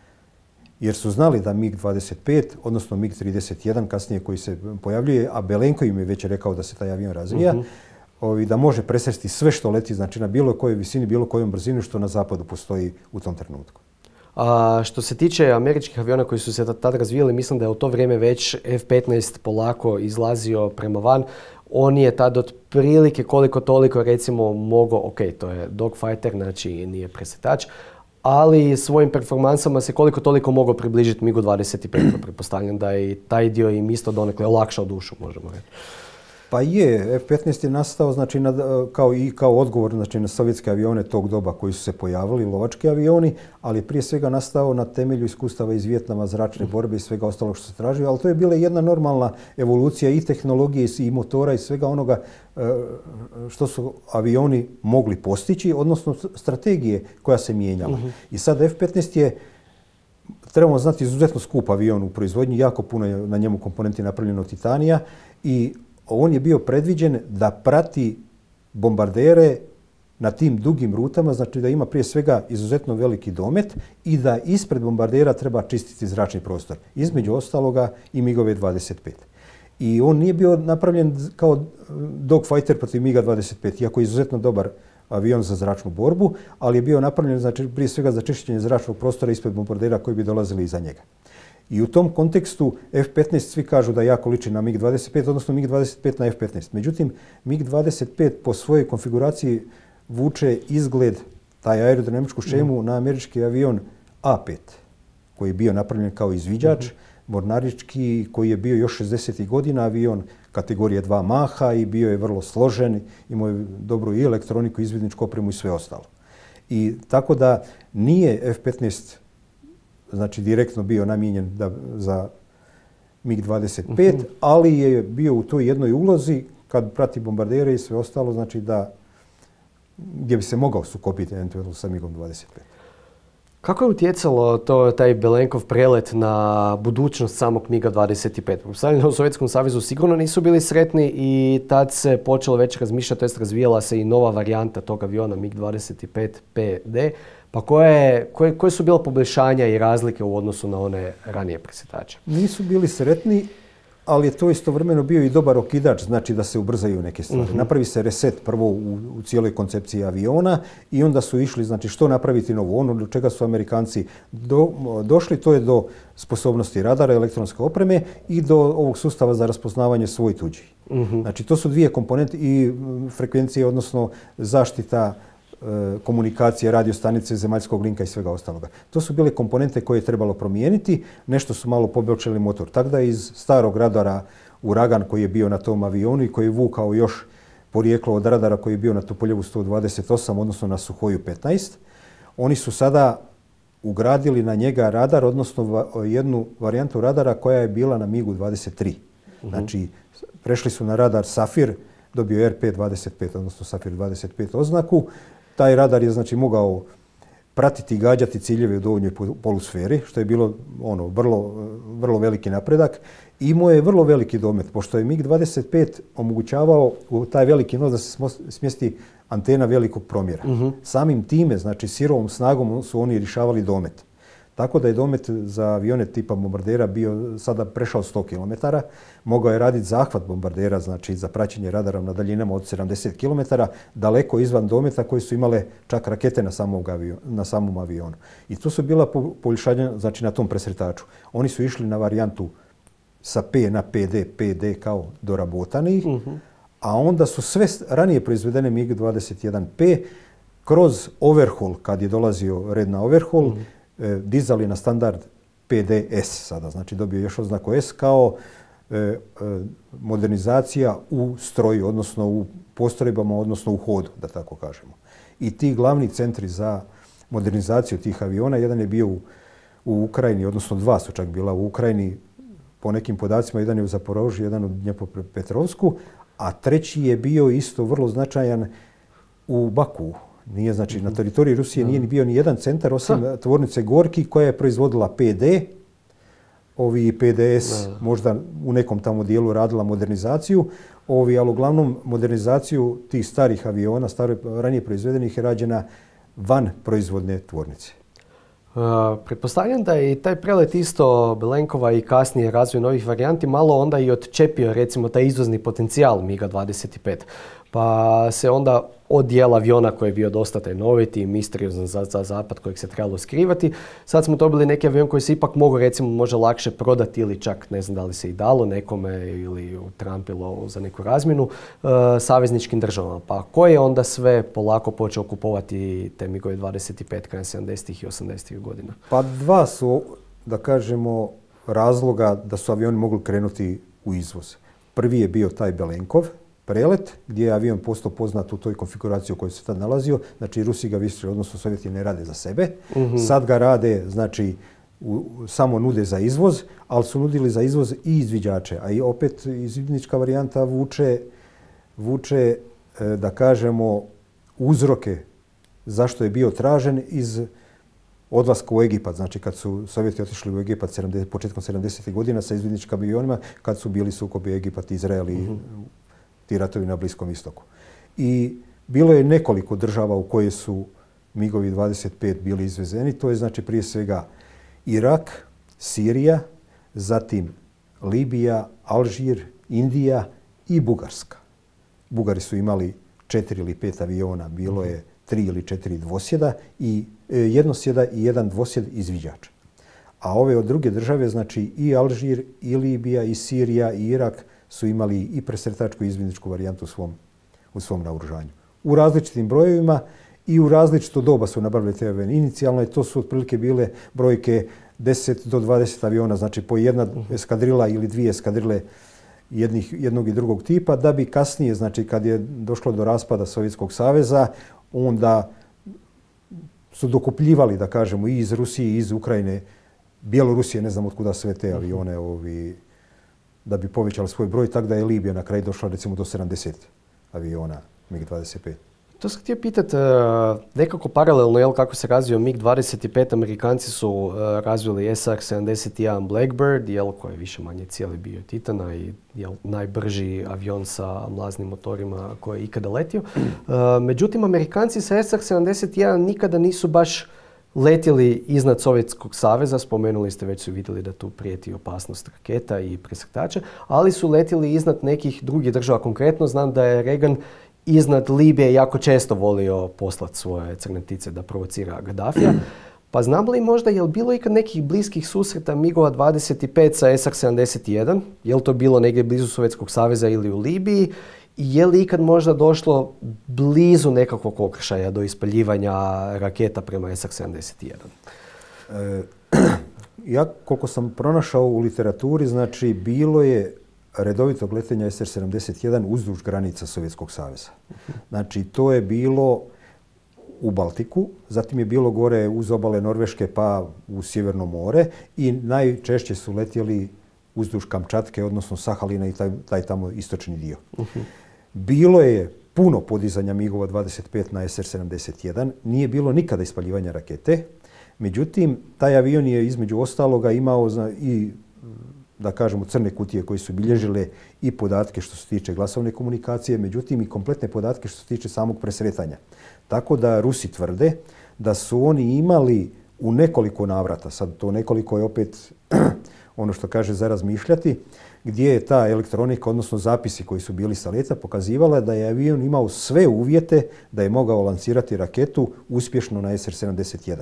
Jer su znali da mig dvadeset pet, odnosno mig trideset jedan, kasnije koji se pojavljuje, a Belenko im je već rekao da se taj avion razvija, uh-huh. ovi, da može presresti sve što leti, znači na bilo kojoj visini, bilo kojom brzini što na zapadu postoji u tom trenutku. A što se tiče američkih aviona koji su se tada razvijali, mislim da je u to vrijeme već F petnaest polako izlazio prema van. On je tad otprilike koliko toliko recimo mogao, ok, to je dogfighter, znači nije presretač, ali svojim performansama se koliko toliko mogao približiti migu dvadeset pet. Pretpostavljam da je i taj dio im isto donekle olakšao dušu, možemo reći. Pa je, F petnaest je nastao znači, na, kao, i kao odgovor znači, na sovjetske avione tog doba koji su se pojavili, lovački avioni, ali prije svega nastao na temelju iskustava iz Vijetnama, zračne borbe i svega ostalog što se tražio, ali to je bila jedna normalna evolucija i tehnologije i motora i svega onoga što su avioni mogli postići, odnosno strategije koja se mijenjala. Uh-huh. I sad F petnaest je, trebamo znati, izuzetno skup avion u proizvodnji, jako puno je na njemu komponenti napravljeno od titanija i on je bio predviđen da prati bombardere na tim dugim rutama, znači da ima prije svega izuzetno veliki domet i da ispred bombardera treba čistiti zračni prostor. Između ostaloga i migove dvadeset pet. I on nije bio napravljen kao dogfighter protiv miga dvadeset pet, iako je izuzetno dobar avion za zračnu borbu, ali je bio napravljen znači, prije svega za čišćenje zračnog prostora ispred bombardera koji bi dolazili iza njega. I u tom kontekstu F petnaest svi kažu da jako liči na mig dvadeset pet, odnosno mig dvadeset pet na F petnaest. Međutim, mig dvadeset pet po svojoj konfiguraciji vuče izgled, taj aerodinamičku šemu, mm. na američki avion A pet, koji je bio napravljen kao izviđač. Mm-hmm. mornarički koji je bio još šezdesetih godina, avion kategorije dva Maha i bio je vrlo složen, imao je dobru i elektroniku, izvidničku opremu i sve ostalo. I tako da nije F petnaest znači direktno bio namijenjen da, za mig dvadeset pet, uh-huh. ali je bio u toj jednoj ulozi kad prati bombardere i sve ostalo, znači da gdje bi se mogao sukobiti eventualno sa migom dvadeset pet. Kako je utjecalo to, taj Belenkov prelet na budućnost samog miga dvadeset pet? Pretpostavljam da u Sovjetskom savezu sigurno nisu bili sretni i tad se počelo već razmišljati, to jest razvijala se i nova varijanta tog aviona mig dvadeset pet P D. Pa koje, koje, koje su bila poboljšanja i razlike u odnosu na one ranije presretače? Nisu bili sretni, ali je to istovremeno bio i dobar okidač, znači da se ubrzaju neke stvari. Uh-huh. Napravi se reset prvo u, u cijeloj koncepciji aviona i onda su išli, znači što napraviti novo. Ono do čega su Amerikanci do, došli, to je do sposobnosti radara, elektronske opreme i do ovog sustava za raspoznavanje svoj tuđi. Uh-huh. Znači to su dvije komponente i frekvencije, odnosno zaštita komunikacije, radiostanice, zemaljskog linka i svega ostaloga. To su bile komponente koje je trebalo promijeniti, nešto su malo poboljšali motor. Tako da iz starog radara Uragan koji je bio na tom avionu i koji je vukao još porijeklo od radara koji je bio na Tupoljevu sto dvadeset osam, odnosno na Suhoju petnaest, oni su sada ugradili na njega radar, odnosno jednu varijantu radara koja je bila na migu dvadeset tri. Uh-huh. Znači, prešli su na radar Safir, dobio R P dvadeset pet, odnosno Safir dvadeset pet oznaku. Taj radar je znači mogao pratiti i gađati ciljeve u dovoljnoj polusferi, što je bilo ono vrlo, vrlo veliki napredak. Imao je vrlo veliki domet, pošto je mig dvadeset pet omogućavao u taj veliki nos da se smjesti antena velikog promjera. Uh-huh. Samim time, znači sirovom snagom su oni rješavali domet. Tako da je domet za avione tipa bombardera bio sada prešao sto kilometara. Mogao je raditi zahvat bombardera, znači za praćenje radara na daljinama od sedamdeset kilometara, daleko izvan dometa koji su imale čak rakete na samom, avion, na samom avionu. I to su bila poboljšanja znači, na tom presretaču. Oni su išli na varijantu sa P na P D, P D kao dorabotanih, uh-huh. a onda su sve ranije proizvedene mig dvadeset jedan P kroz overhaul, kad je dolazio red na overhaul, uh-huh. dizali na standard P D S sada, znači dobio još oznaku S kao e, e, modernizacija u stroju, odnosno u postrojbama, odnosno u hodu, da tako kažemo. I ti glavni centri za modernizaciju tih aviona, jedan je bio u, u Ukrajini, odnosno dva su čak bila u Ukrajini, po nekim podacima, jedan je u Zaporožju, jedan u Dnjepropetrovsku, a treći je bio isto vrlo značajan u Baku. Nije, znači, na teritoriji Rusije nije ni bio ni jedan centar osim ha. tvornice Gorki koja je proizvodila P D, ovi P D S da. možda u nekom tamo dijelu radila modernizaciju, ovi, ali uglavnom modernizaciju tih starih aviona, staro, ranije proizvedenih je rađena van proizvodne tvornice. Uh, pretpostavljam da je i taj prelet isto Belenkova i kasnije razvoj novih varijanti malo onda i odčepio recimo taj izvozni potencijal miga dvadeset pet. Pa se onda od dijela aviona koji je bio dosta tajnovit i misteriozan za, za zapad kojeg se trebalo skrivati, sad smo dobili neki avion koji se ipak mogu recimo može lakše prodati ili čak ne znam da li se i dalo nekome ili utrampilo za neku razmjenu uh, savezničkim državama. Pa ko je onda sve polako počeo kupovati te migove dvadeset pet krajem sedamdesetih i osamdesetih godina? Pa dva su, da kažemo, razloga da su avioni mogli krenuti u izvoz. Prvi je bio taj Belenkov prelet, gdje je avion postao poznat u toj konfiguraciji u kojoj se tad nalazio. Znači, Rusi ga više, odnosno Sovjeti ne rade za sebe. Uh-huh. Sad ga rade, znači, u, samo nude za izvoz, ali su nudili za izvoz i izviđače. A i opet izvidnička varijanta vuče, vuče da kažemo, uzroke zašto je bio tražen iz odlaska u Egipat. Znači, kad su Sovjeti otišli u Egipat sedamdeset, početkom sedamdesetih godina sa izvidničkim avionima, kad su bili sukobi Egipat, Izrael i uh-huh. ti ratovi na Bliskom istoku. I bilo je nekoliko država u koje su migovi dvadeset pet bili izvezeni. To je znači prije svega Irak, Sirija, zatim Libija, Alžir, Indija i Bugarska. Bugari su imali četiri ili pet aviona, bilo je tri ili četiri dvosjeda i jednosjeda i jedan dvosjed izviđač. A ove od druge države, znači i Alžir, i Libija, i Sirija, i Irak, su imali i presretačku i izvidničku varijantu u svom, u svom naoružanju. U različitim brojevima i u različito doba su nabavili te avione. Inicijalno je to su otprilike bile brojke deset do dvadeset aviona, znači po jedna eskadrila ili dvije eskadrile jednih, jednog i drugog tipa, da bi kasnije, znači kad je došlo do raspada Sovjetskog saveza, onda su dokupljivali, da kažemo, i iz Rusije i iz Ukrajine, Bjelorusije, ne znam od kuda sve te avione, ovi, da bi povećali svoj broj, tako da je Libija na kraju došla recimo do sedamdeset aviona mig dvadeset pet. To sam htio pitati, nekako paralelno, jel, kako se razvio mig dvadeset pet, Amerikanci su razvili S R sedamdeset jedan Blackbird, jel, koji je više manje cijeli bio Titana i jel, najbrži avion sa mlaznim motorima koji je ikada letio. Međutim, Amerikanci sa S R sedamdeset jedan nikada nisu baš letjeli iznad Sovjetskog saveza, spomenuli ste, već su vidjeli da tu prijeti opasnost raketa i presretača, ali su letjeli iznad nekih drugih država. Konkretno znam da je Reagan iznad Libije jako često volio poslati svoje crne ptice da provocira Gaddafija. Pa znam li možda, je li bilo ikad nekih bliskih susreta migova dvadeset pet sa S R sedamdeset jedan? Je li to bilo negdje blizu Sovjetskog saveza ili u Libiji? I je li ikad možda došlo blizu nekakvog okršaja do ispaljivanja raketa prema S R sedamdeset jedan? E, ja, koliko sam pronašao u literaturi, znači bilo je redovitog letenja S R sedamdeset jedan uzduž granica Sovjetskog saveza. Znači to je bilo u Baltiku, zatim je bilo gore uz obale Norveške pa u Sjeverno more i najčešće su letjeli uzduž Kamčatke, odnosno Sahalina i taj, taj tamo istočni dio. Uh-huh. Bilo je puno podizanja migova dvadeset pet na S R sedamdeset jedan, nije bilo nikada ispaljivanja rakete, međutim taj avion je između ostaloga imao i, da kažemo, crne kutije koje su bilježile i podatke što se tiče glasovne komunikacije, međutim i kompletne podatke što se tiče samog presretanja. Tako da Rusi tvrde da su oni imali u nekoliko navrata, sad to nekoliko je opet ono što kaže za razmišljati, gdje je ta elektronika, odnosno zapisi koji su bili sa leta, pokazivala da je avion imao sve uvjete da je mogao lansirati raketu uspješno na S R sedamdeset jedan.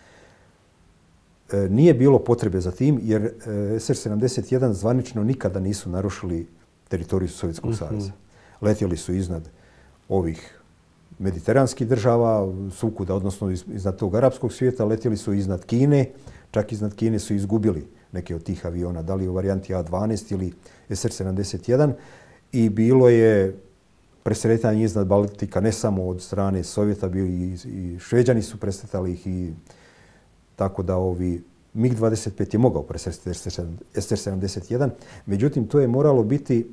E, nije bilo potrebe za tim jer e, S R sedamdeset jedan zvanično nikada nisu narušili teritoriju Sovjetskog mm-hmm. saveza. Letjeli su iznad ovih mediteranskih država, sukuda, odnosno iz, iznad tog arapskog svijeta, letjeli su iznad Kine, čak iznad Kine su izgubili neke od tih aviona, da li u varijanti A dvanaest ili S R sedamdeset jedan i bilo je presretanje iznad Baltika ne samo od strane Sovjeta, bio i, i Šveđani su presretali ih i tako da ovi mig dvadeset pet je mogao presretati S R sedamdeset jedan, međutim to je moralo biti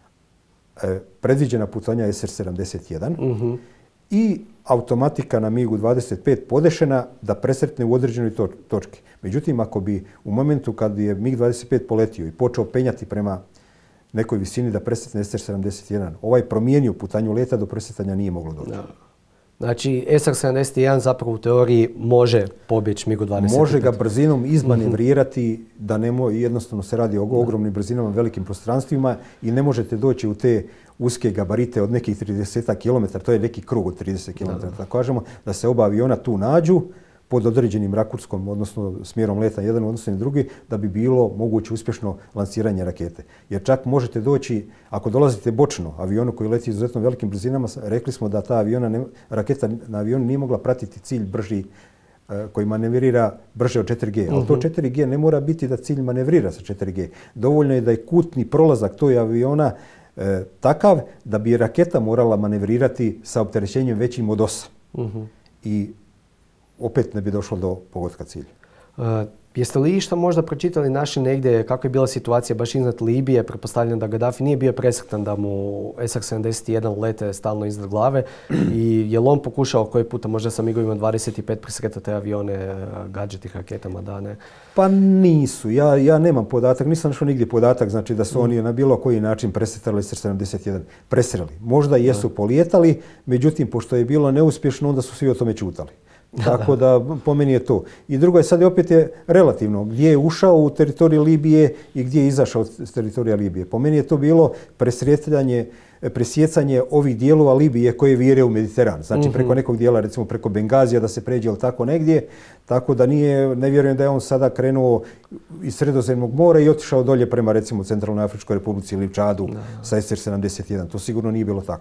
e, predviđena putovanja S R sedamdeset jedan uh-huh. i automatika na migu dvadeset pet podešena da presretne u određenoj to, točki. Međutim, ako bi u momentu kad je mig dvadeset pet poletio i počeo penjati prema nekoj visini da presretne S R sedamdeset jedan, ovaj promijenio putanju leta, do presretanja nije moglo doći. No. Znači, S R sedamdeset jedan zapravo u teoriji može pobjeći migu dvadeset pet. Može ga brzinom izmanevrirati, da ne mo, jednostavno se radi o ogromnim brzinama, velikim prostranstvima i ne možete doći u te uske gabarite od nekih trideset kilometara, to je neki krug od trideset kilometara, tako kažemo, da se oba aviona tu nađu pod određenim rakurskom, odnosno smjerom leta jedan odnosno drugi, da bi bilo moguće uspješno lansiranje rakete. Jer čak možete doći, ako dolazite bočno avionu koji leti izuzetno velikim brzinama, rekli smo da ta aviona ne, raketa na avionu nije mogla pratiti cilj brži koji manevrira brže od četiri G. Ali to četiri G ne mora biti da cilj manevrira sa četiri G. Dovoljno je da je kutni prolazak tog aviona e, takav da bi raketa morala manevrirati sa opterećenjem većim od osam. Uh-huh. I opet ne bi došlo do pogotka cilja. Uh, jeste li išta možda pročitali naši negdje kako je bila situacija baš iznad Libije? Pretpostavljam da Gaddafi nije bio presretan da mu S R sedamdeset jedan lete stalno iznad glave i je li on pokušao koji puta možda sa migovima dvadeset pet presretati te avione, gadžetih raketama, da ne? Pa nisu. Ja, ja nemam podatak, nisam našao nigdje podatak znači da su mm. oni na bilo koji način presretali S R sedamdeset jedan. Presreli. Možda jesu da. polijetali, međutim, pošto je bilo neuspješno, onda su svi o tome čutali. Tako da po meni je to. I drugo je sad opet je relativno gdje je ušao u teritoriju Libije i gdje je izašao s teritorija Libije. Po meni je to bilo presretanje, presjecanje ovih dijelova Libije koje vire u Mediteran. Znači mm-hmm. preko nekog dijela, recimo preko Bengazija da se pređe ili tako negdje. Tako da nije, ne vjerujem da je on sada krenuo iz Sredozemnog mora i otišao dolje prema recimo Centralnoj Afričkoj Republici ili Čadu no. sa S R sedamdeset jedan. To sigurno nije bilo tako.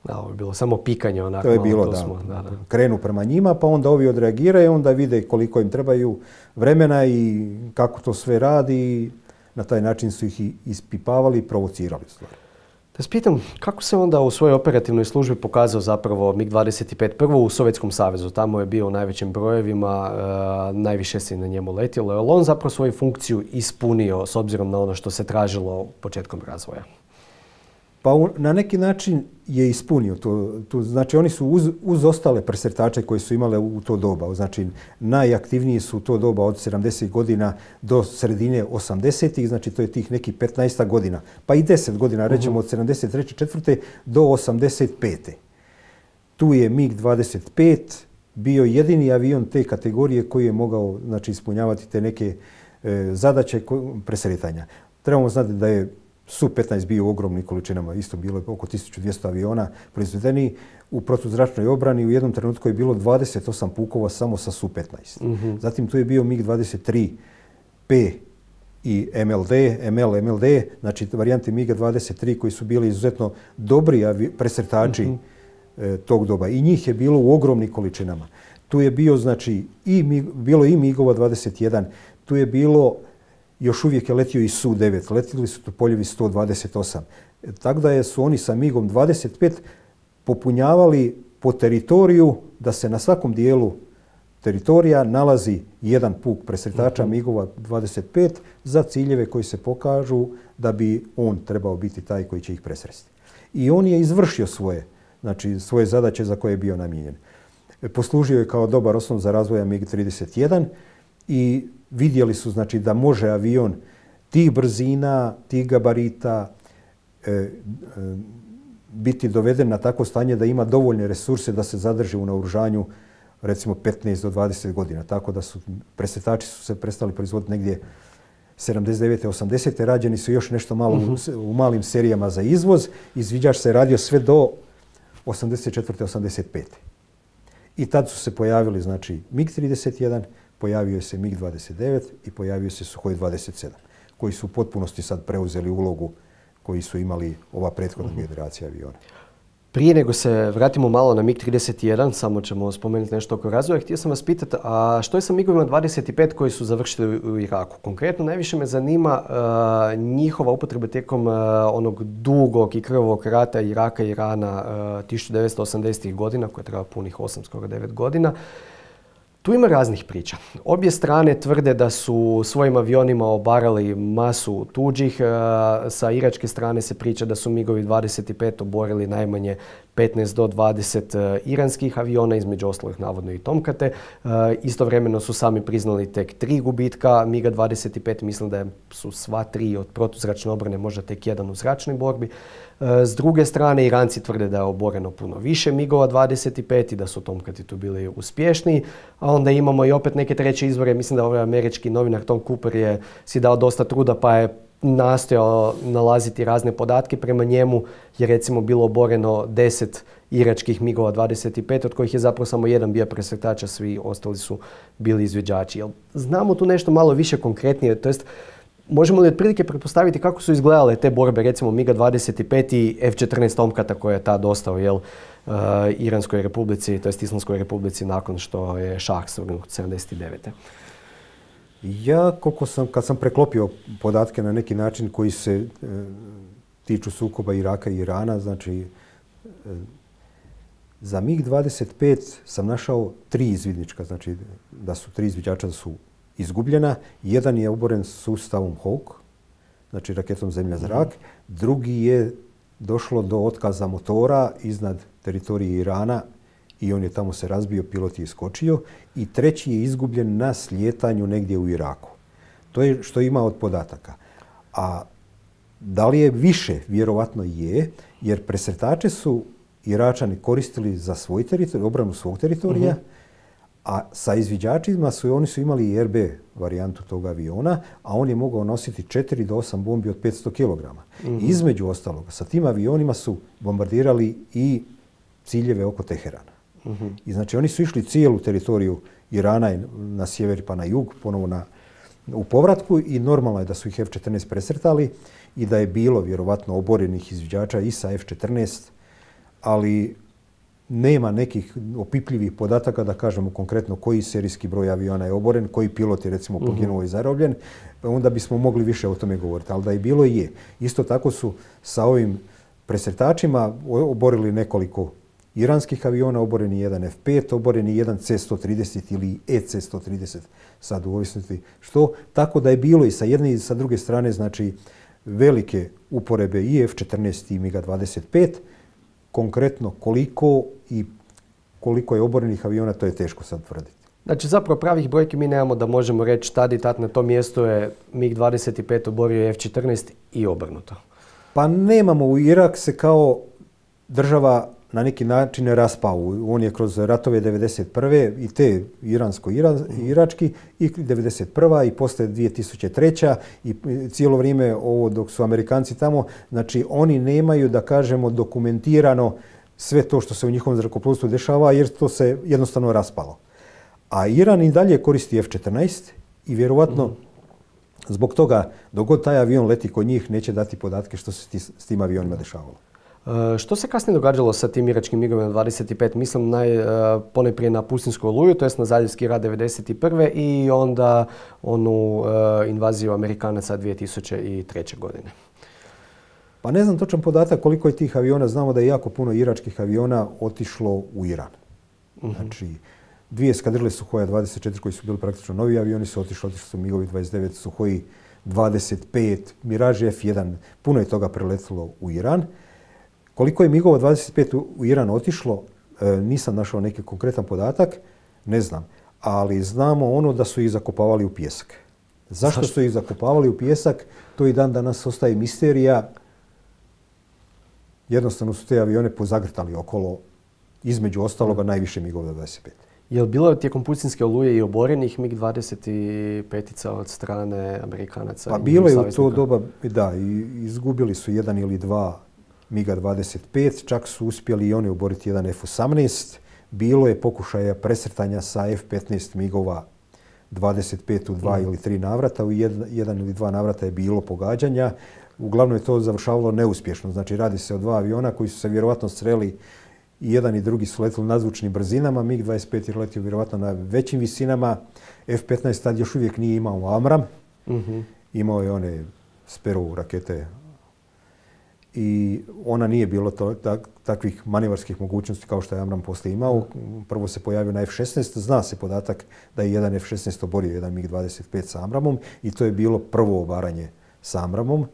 Da, ovo je bilo samo pikanje onako. To je bilo, to da. Smo, da, da. Krenu prema njima, pa onda ovi odreagiraju, onda vide koliko im trebaju vremena i kako to sve radi. Na taj način su ih ispipavali i provocirali stvari. Da se pitam, kako se onda u svojoj operativnoj službi pokazao zapravo mig dvadeset pet? Prvo u Sovjetskom savezu, tamo je bio u najvećim brojevima, e, najviše se na njemu letjelo. Je li on zapravo svoju funkciju ispunio s obzirom na ono što se tražilo početkom razvoja? Pa u, na neki način je ispunio to. to znači oni su uz, uz ostale presretače koje su imale u to doba. Znači najaktivniji su u to doba od sedamdesetih godina do sredine osamdesetih. Znači to je tih nekih petnaest godina. Pa i deset godina, rećemo od sedamdeset treće četvrte do osamdeset pete. Tu je mig dvadeset pet bio jedini avion te kategorije koji je mogao znači, ispunjavati te neke e, zadaće presretanja. Trebamo znati da je Su petnaest bio u ogromnim količinama, isto bilo je oko tisuću dvjesto aviona proizvedeni u protuzračnoj obrani. U jednom trenutku je bilo dvadeset osam pukova samo sa Su petnaest. Mm-hmm. Zatim tu je bio mig dvadeset tri P i M L D, M L, M L D, znači varijante miga dvadeset tri koji su bili izuzetno dobri avi- presretači mm-hmm. e, tog doba. I njih je bilo u ogromnim količinama. Tu je bio, znači, i, bilo i migova dvadeset jedan, tu je bilo još uvijek je letio i Su devet, letili su Tupoljevi sto dvadeset osam. E, tako da su oni sa migom dvadeset pet popunjavali po teritoriju da se na svakom dijelu teritorija nalazi jedan puk presretača mm-hmm. migova dvadeset pet za ciljeve koji se pokažu da bi on trebao biti taj koji će ih presresti. I on je izvršio svoje, znači svoje zadaće za koje je bio namijenjen. E, poslužio je kao dobar osnov za razvoja mig trideset jedan i vidjeli su znači, da može avion tih brzina, tih gabarita e, e, biti doveden na takvo stanje da ima dovoljne resurse da se zadrži u naoružanju recimo petnaest do dvadeset godina. Tako da su presretači su se prestali proizvoditi negdje sedamdeset devete osamdesete Rađeni su još nešto malo uh-huh. u, u malim serijama za izvoz. Izviđač se radio sve do osamdeset četvrte osamdeset pete I tad su se pojavili znači mig trideset jedan, pojavio se mig dvadeset devet i pojavio se Suhoj dvadeset sedam, koji su u potpunosti sad preuzeli ulogu koji su imali ova prethodna uh-huh. generacija aviona. Prije nego se vratimo malo na mig trideset jedan, samo ćemo spomenuti nešto oko razvoja, htio sam vas pitati, a što je sa migovima dvadeset pet koji su završili u Iraku? Konkretno, najviše me zanima uh, njihova upotreba tijekom uh, onog dugog i krvavog rata Iraka i Irana uh, tisuću devetsto osamdesetih godina, koja treba punih osam, skoro devet godina. Tu ima raznih priča. Obje strane tvrde da su svojim avionima obarali masu tuđih. Sa iračke strane se priča da su migovi dvadeset pet oborili najmanje petnaest do dvadeset iranskih aviona, između ostalih navodno i Tomkate. Istovremeno su sami priznali tek tri gubitka miga dvadeset pet. Mislim da su sva tri od protuzračne obrane, možda tek jedan u zračnoj borbi. S druge strane, Iranci tvrde da je oboreno puno više migova dvadeset pet i da su Tomkati tu bili uspješniji. A onda imamo i opet neke treće izvore. Mislim da ovaj američki novinar Tom Cooper je si dao dosta truda pa je nastojao nalaziti razne podatke. Prema njemu je recimo bilo oboreno deset iračkih migova dvadeset pet, od kojih je zapravo samo jedan bio presretač, a svi ostali su bili izviđači. Jel znamo tu nešto malo više konkretnije, to jest možemo li otprilike pretpostaviti kako su izgledale te borbe, recimo miga dvadeset pet i F četrnaest Tomkata koje je tad ostao jel, uh, Iranskoj republici, to jest Islamskoj republici nakon što je šah svrgnut sedamdeset devete. Ja, koliko sam, kad sam preklopio podatke na neki način koji se e, tiču sukoba Iraka i Irana, znači e, za mig dvadeset pet sam našao tri izvidnička, znači da su tri izviđača da su izgubljena. Jedan je oboren sustavom Hawk, znači raketom zemlja-zrak. Mm-hmm. Drugi je došlo do otkaza motora iznad teritorije Irana i on je tamo se razbio, pilot je iskočio. I treći je izgubljen na slijetanju negdje u Iraku. To je što ima od podataka. A da li je više? Vjerovatno je, jer presretače su Iračani koristili za svoj teritorij, obranu svog teritorija, uh-huh. a sa izviđačima su, oni su imali i R B varijantu tog aviona, a on je mogao nositi četiri do osam bombi od petsto kilograma. Uh-huh. Između ostalog, sa tim avionima su bombardirali i ciljeve oko Teherana. Uh-huh. I znači oni su išli cijelu teritoriju Irana na sjever pa na jug, ponovo na, u povratku i normalno je da su ih F četrnaest presretali i da je bilo vjerovatno oborenih izviđača i sa F četrnaest, ali nema nekih opipljivih podataka da kažemo konkretno koji serijski broj aviona je oboren, koji pilot je recimo poginuo i zarobljen, onda bismo mogli više o tome govoriti. Ali da je bilo i je. Isto tako su sa ovim presretačima oborili nekoliko iranskih aviona, oboren je jedan F pet, oboren je jedan C sto trideset ili E C sto trideset, sad u ovisnosti što. Tako da je bilo i sa jedne i sa druge strane, znači velike uporebe i F četrnaest i MiG dvadeset pet. Konkretno koliko i koliko je oborenih aviona, to je teško sad tvrditi. Znači zapravo pravih brojki mi nemamo da možemo reći tad i tad na tom mjestu je MiG dvadeset pet oborio F četrnaest i obrnuto. Pa nemamo. U Irak se kao država na neki način raspao. On je kroz ratove devedeset prve i te iransko-irački i devedeset prva i poslije dvije tisuće treće i cijelo vrijeme ovo dok su Amerikanci tamo, znači oni nemaju da kažemo dokumentirano sve to što se u njihovom zrakoplovstvu dešava jer to se jednostavno raspalo. A Iran i dalje koristi F četrnaest i vjerovatno zbog toga dok god taj avion leti kod njih neće dati podatke što se s tim avionima dešavalo. E, što se kasnije događalo sa tim iračkim migovima dvadeset pet? Mislim naj, e, ponajprije na Pustinsku oluju, to jest na Zaljevski rat devedeset prve i onda onu e, invaziju Amerikanaca dvije tisuće treće. godine. Pa ne znam točan podatak koliko je tih aviona. Znamo da je jako puno iračkih aviona otišlo u Iran. Uh-huh. Znači, dvije eskadrile Suhoja dvadeset četiri koji su bili praktično novi avioni su otišli, otišli su migovi dvadeset devet, Suhoji dvadeset pet, Mirage F jedan, puno je toga preletilo u Iran. Koliko je migova dvadeset pet u Iran otišlo, e, nisam našao neki konkretan podatak, ne znam. Ali znamo ono da su ih zakopavali u pijesak. Zašto, Zašto? su ih zakopavali u pijesak, to i dan danas ostaje misterija. Jednostavno su te avione pozagrtali okolo, između ostaloga najviše migova dvadeset pet. Je li bilo tijekom Putinske oluje i oborenih MiG dvadeset pet od strane Amerikanaca? Pa bilo je u to doba, da, izgubili su jedan ili dva MiG dvadeset pet, čak su uspjeli i oni oboriti jedan F osamnaest. Bilo je pokušaja presretanja sa F petnaest migova dvadeset pet u dva mm. ili tri navrata, u jedan, jedan ili dva navrata je bilo pogađanja. Uglavnom je to završavalo neuspješno. Znači radi se o dva aviona koji su se vjerovatno sreli i jedan i drugi su letili nadzvučnim brzinama. MiG dvadeset pet je letio vjerovatno na većim visinama. F petnaest tad još uvijek nije imao Amram. Mm-hmm. Imao je one Sparrow rakete i ona nije bilo to, tak, takvih manevarskih mogućnosti kao što je Amram poslije imao. Prvo se pojavio na F šesnaest. Zna se podatak da je jedan F šesnaest oborio jedan MiG dvadeset pet sa Amramom i to je bilo prvo obaranje sa Amramom.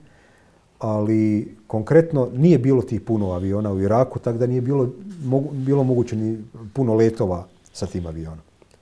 Ali konkretno nije bilo tih puno aviona u Iraku, tako da nije bilo, mogu, bilo moguće ni puno letova sa tim avionom.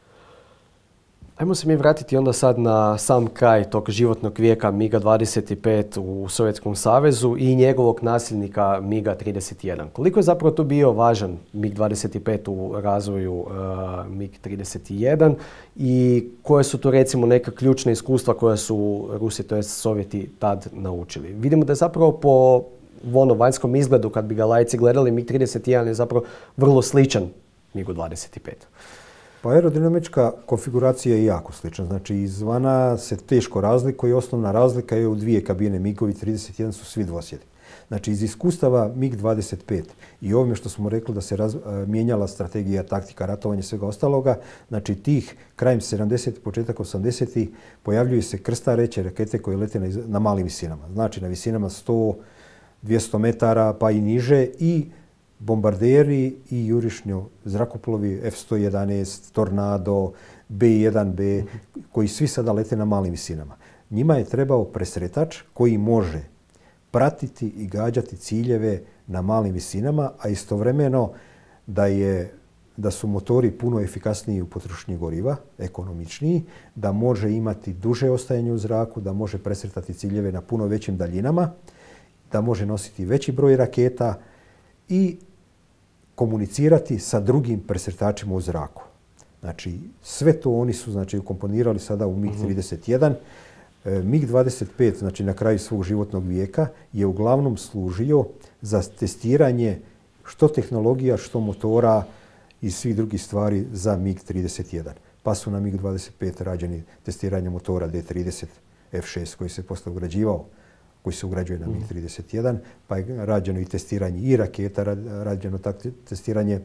Ajmo se mi vratiti onda sad na sam kraj tog životnog vijeka MiG dvadeset pet u Sovjetskom savezu i njegovog nasljednika MiG trideset jedan. Koliko je zapravo tu bio važan MiG dvadeset pet u razvoju uh, MiG trideset jedan i koje su tu recimo neka ključna iskustva koja su Rusi, to jest Sovjeti, tad naučili? Vidimo da je zapravo po ono vanjskom izgledu, kad bi ga laici gledali, MiG trideset jedan je zapravo vrlo sličan MiG dvadeset pet. Pa aerodinamička konfiguracija je jako slična. Znači izvana se teško razlikuje. Osnovna razlika je u dvije kabine. MiGovi trideset jedan su svi dvosjedi. Znači iz iskustava MiG dvadeset pet i ovime što smo rekli da se raz, mijenjala strategija, taktika, ratovanja i svega ostaloga, znači tih krajem sedamdesetih, početak osamdesetih pojavljuju se krstareće rakete koje lete na, na malim visinama. Znači na visinama sto do dvjesto metara pa i niže i bombarderi i jurišnjo zrakoplovi F sto jedanaest, Tornado, B jedan B, koji svi sada lete na malim visinama. Njima je trebao presretač koji može pratiti i gađati ciljeve na malim visinama, a istovremeno da, je, da su motori puno efikasniji u potrošnji goriva, ekonomičniji, da može imati duže ostajanje u zraku, da može presretati ciljeve na puno većim daljinama, da može nositi veći broj raketa i komunicirati sa drugim presretačima u zraku. Znači, sve to oni su znači, ukomponirali sada u MiG trideset jedan. E, MiG dvadeset pet, znači na kraju svog životnog vijeka, je uglavnom služio za testiranje što tehnologija, što motora i svih drugih stvari za MiG trideset jedan. Pa su na MiG dvadeset pet rađeni testiranje motora D trideset F šest koji se poslije ugrađivao koji se ugrađuje na mig trideset jedan, pa je rađeno i testiranje i raketa, rađeno testiranje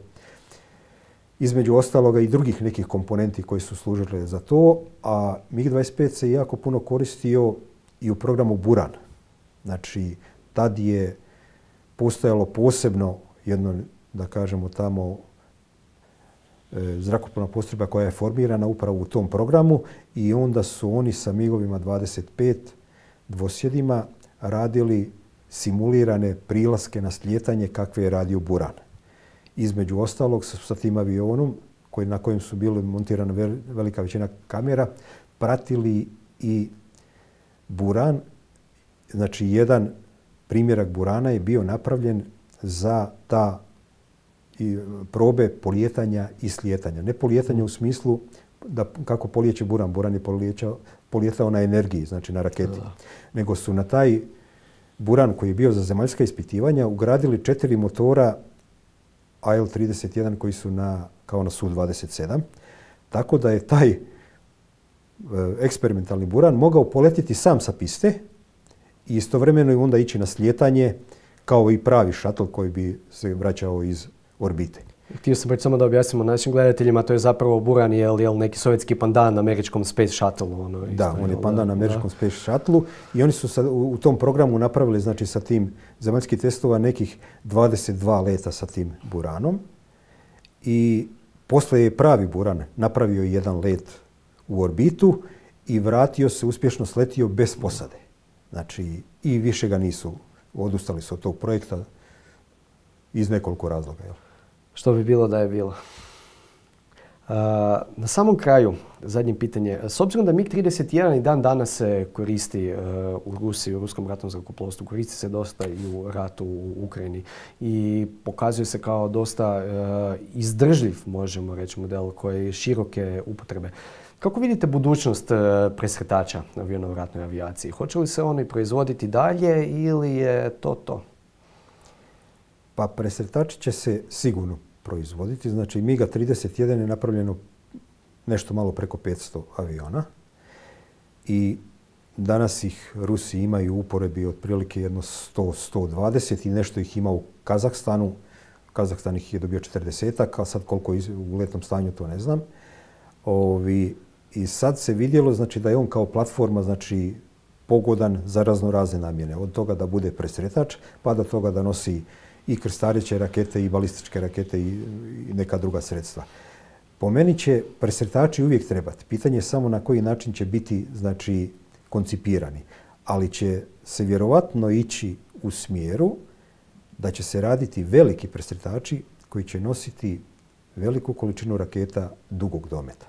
između ostaloga i drugih nekih komponenti koji su služile za to, a mig dvadeset pet se jako puno koristio i u programu Buran. Znači, tad je postojalo posebno jedno, da kažemo tamo, zrakoplovna postrojba koja je formirana upravo u tom programu i onda su oni sa migovima dvadeset pet dvosjedima radili simulirane prilaske na slijetanje kakve je radio Buran. Između ostalog sa tim avionom koji, na kojem su bili montirana velika većina kamera, pratili i Buran. Znači, jedan primjerak Burana je bio napravljen za ta i probe polijetanja i slijetanja. Ne polijetanja u smislu da kako polijeće Buran. Buran je polijetao na energiji, znači na raketi. Da. Nego su na taj Buran koji je bio za zemaljska ispitivanja ugradili četiri motora A L trideset jedan koji su na, kao na Su dvadeset sedam. Tako da je taj e, eksperimentalni Buran mogao poletiti sam sa piste i istovremeno i onda ići na slijetanje kao i pravi šatl koji bi se vraćao iz orbite. Htio sam reći samo da objasnimo našim gledateljima, to je zapravo Buran je, je neki sovjetski pandan na američkom Space Shuttle. Ono, da, isto, on je pandan na američkom da. Space Shuttle i oni su sad, u, u tom programu napravili, znači sa tim zemaljskih testova nekih dvadeset dva leta sa tim Buranom i poslije je pravi Buran napravio jedan let u orbitu i vratio se, uspješno sletio bez posade. Znači i više ga nisu, odustali su od tog projekta iz nekoliko razloga. Jel? Što bi bilo da je bilo. Uh, na samom kraju, zadnje pitanje. S obzirom da mig trideset jedan i dan danas se koristi uh, u Rusiji, u ruskom ratnom zrakoplovstvu, koristi se dosta i u ratu u Ukrajini i pokazuje se kao dosta uh, izdržljiv, možemo reći, model koji je široke upotrebe. Kako vidite budućnost uh, presretača aviona u ratnoj avijaciji? Hoće li se oni proizvoditi dalje ili je to to? Pa presretači će se sigurno proizvoditi. Znači, mig trideset jedan je napravljeno nešto malo preko petsto aviona i danas ih Rusi imaju u uporebi otprilike jedno sto do sto dvadeset i nešto ih ima u Kazahstanu. Kazahstan ih je dobio četrdesetak, a sad koliko u letnom stanju to ne znam. Ovi, I sad se vidjelo, znači, da je on kao platforma, znači, pogodan za razno razne namjene. Od toga da bude presretač, pa do toga da nosi i krstareće rakete i balističke rakete i neka druga sredstva. Po meni će presretači uvijek trebati. Pitanje je samo na koji način će biti, znači, koncipirani. Ali će se vjerovatno ići u smjeru da će se raditi veliki presretači koji će nositi veliku količinu raketa dugog dometa.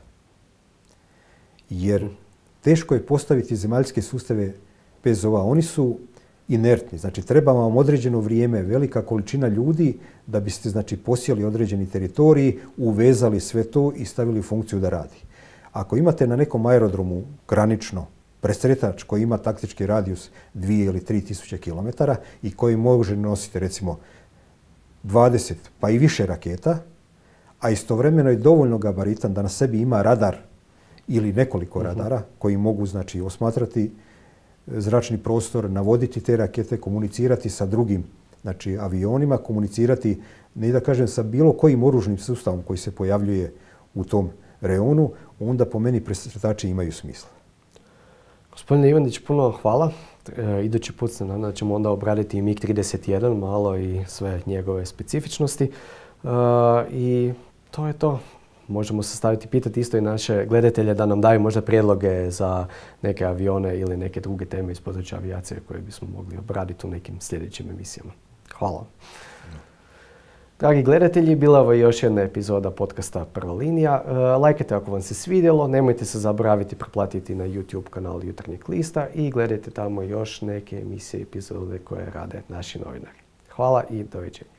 Jer teško je postaviti zemaljske sustave P Z O A. Oni su inertni. Znači, treba vam određeno vrijeme, velika količina ljudi da biste, znači, posjeli određeni teritorij, uvezali sve to i stavili u funkciju da radi. Ako imate na nekom aerodromu granično presretač koji ima taktički radijus dvije ili tri tisuće kilometara i koji može nositi, recimo, dvadeset pa i više raketa, a istovremeno je dovoljno gabaritan da na sebi ima radar ili nekoliko radara koji mogu, znači, osmatrati zračni prostor, navoditi te rakete, komunicirati sa drugim, znači, avionima, komunicirati, ne da kažem, sa bilo kojim oružnim sustavom koji se pojavljuje u tom reonu, onda po meni presretači imaju smisla. Gospodine Ivanić, puno hvala. E, idući put se nadam da ćemo onda obraditi i mig trideset jedan malo i sve njegove specifičnosti. E, I to je to. Možemo se staviti pitati isto i naše gledatelje da nam daju možda prijedloge za neke avione ili neke druge teme iz područja avijacije koje bismo mogli obraditi u nekim sljedećim emisijama. Hvala. Dragi gledatelji, bila je još jedna epizoda podcasta Prva linija. E, lajkajte ako vam se svidjelo, nemojte se zaboraviti preplatiti na YouTube kanal Jutarnjeg lista i gledajte tamo još neke emisije i epizode koje rade naši novinari. Hvala i doviđenja.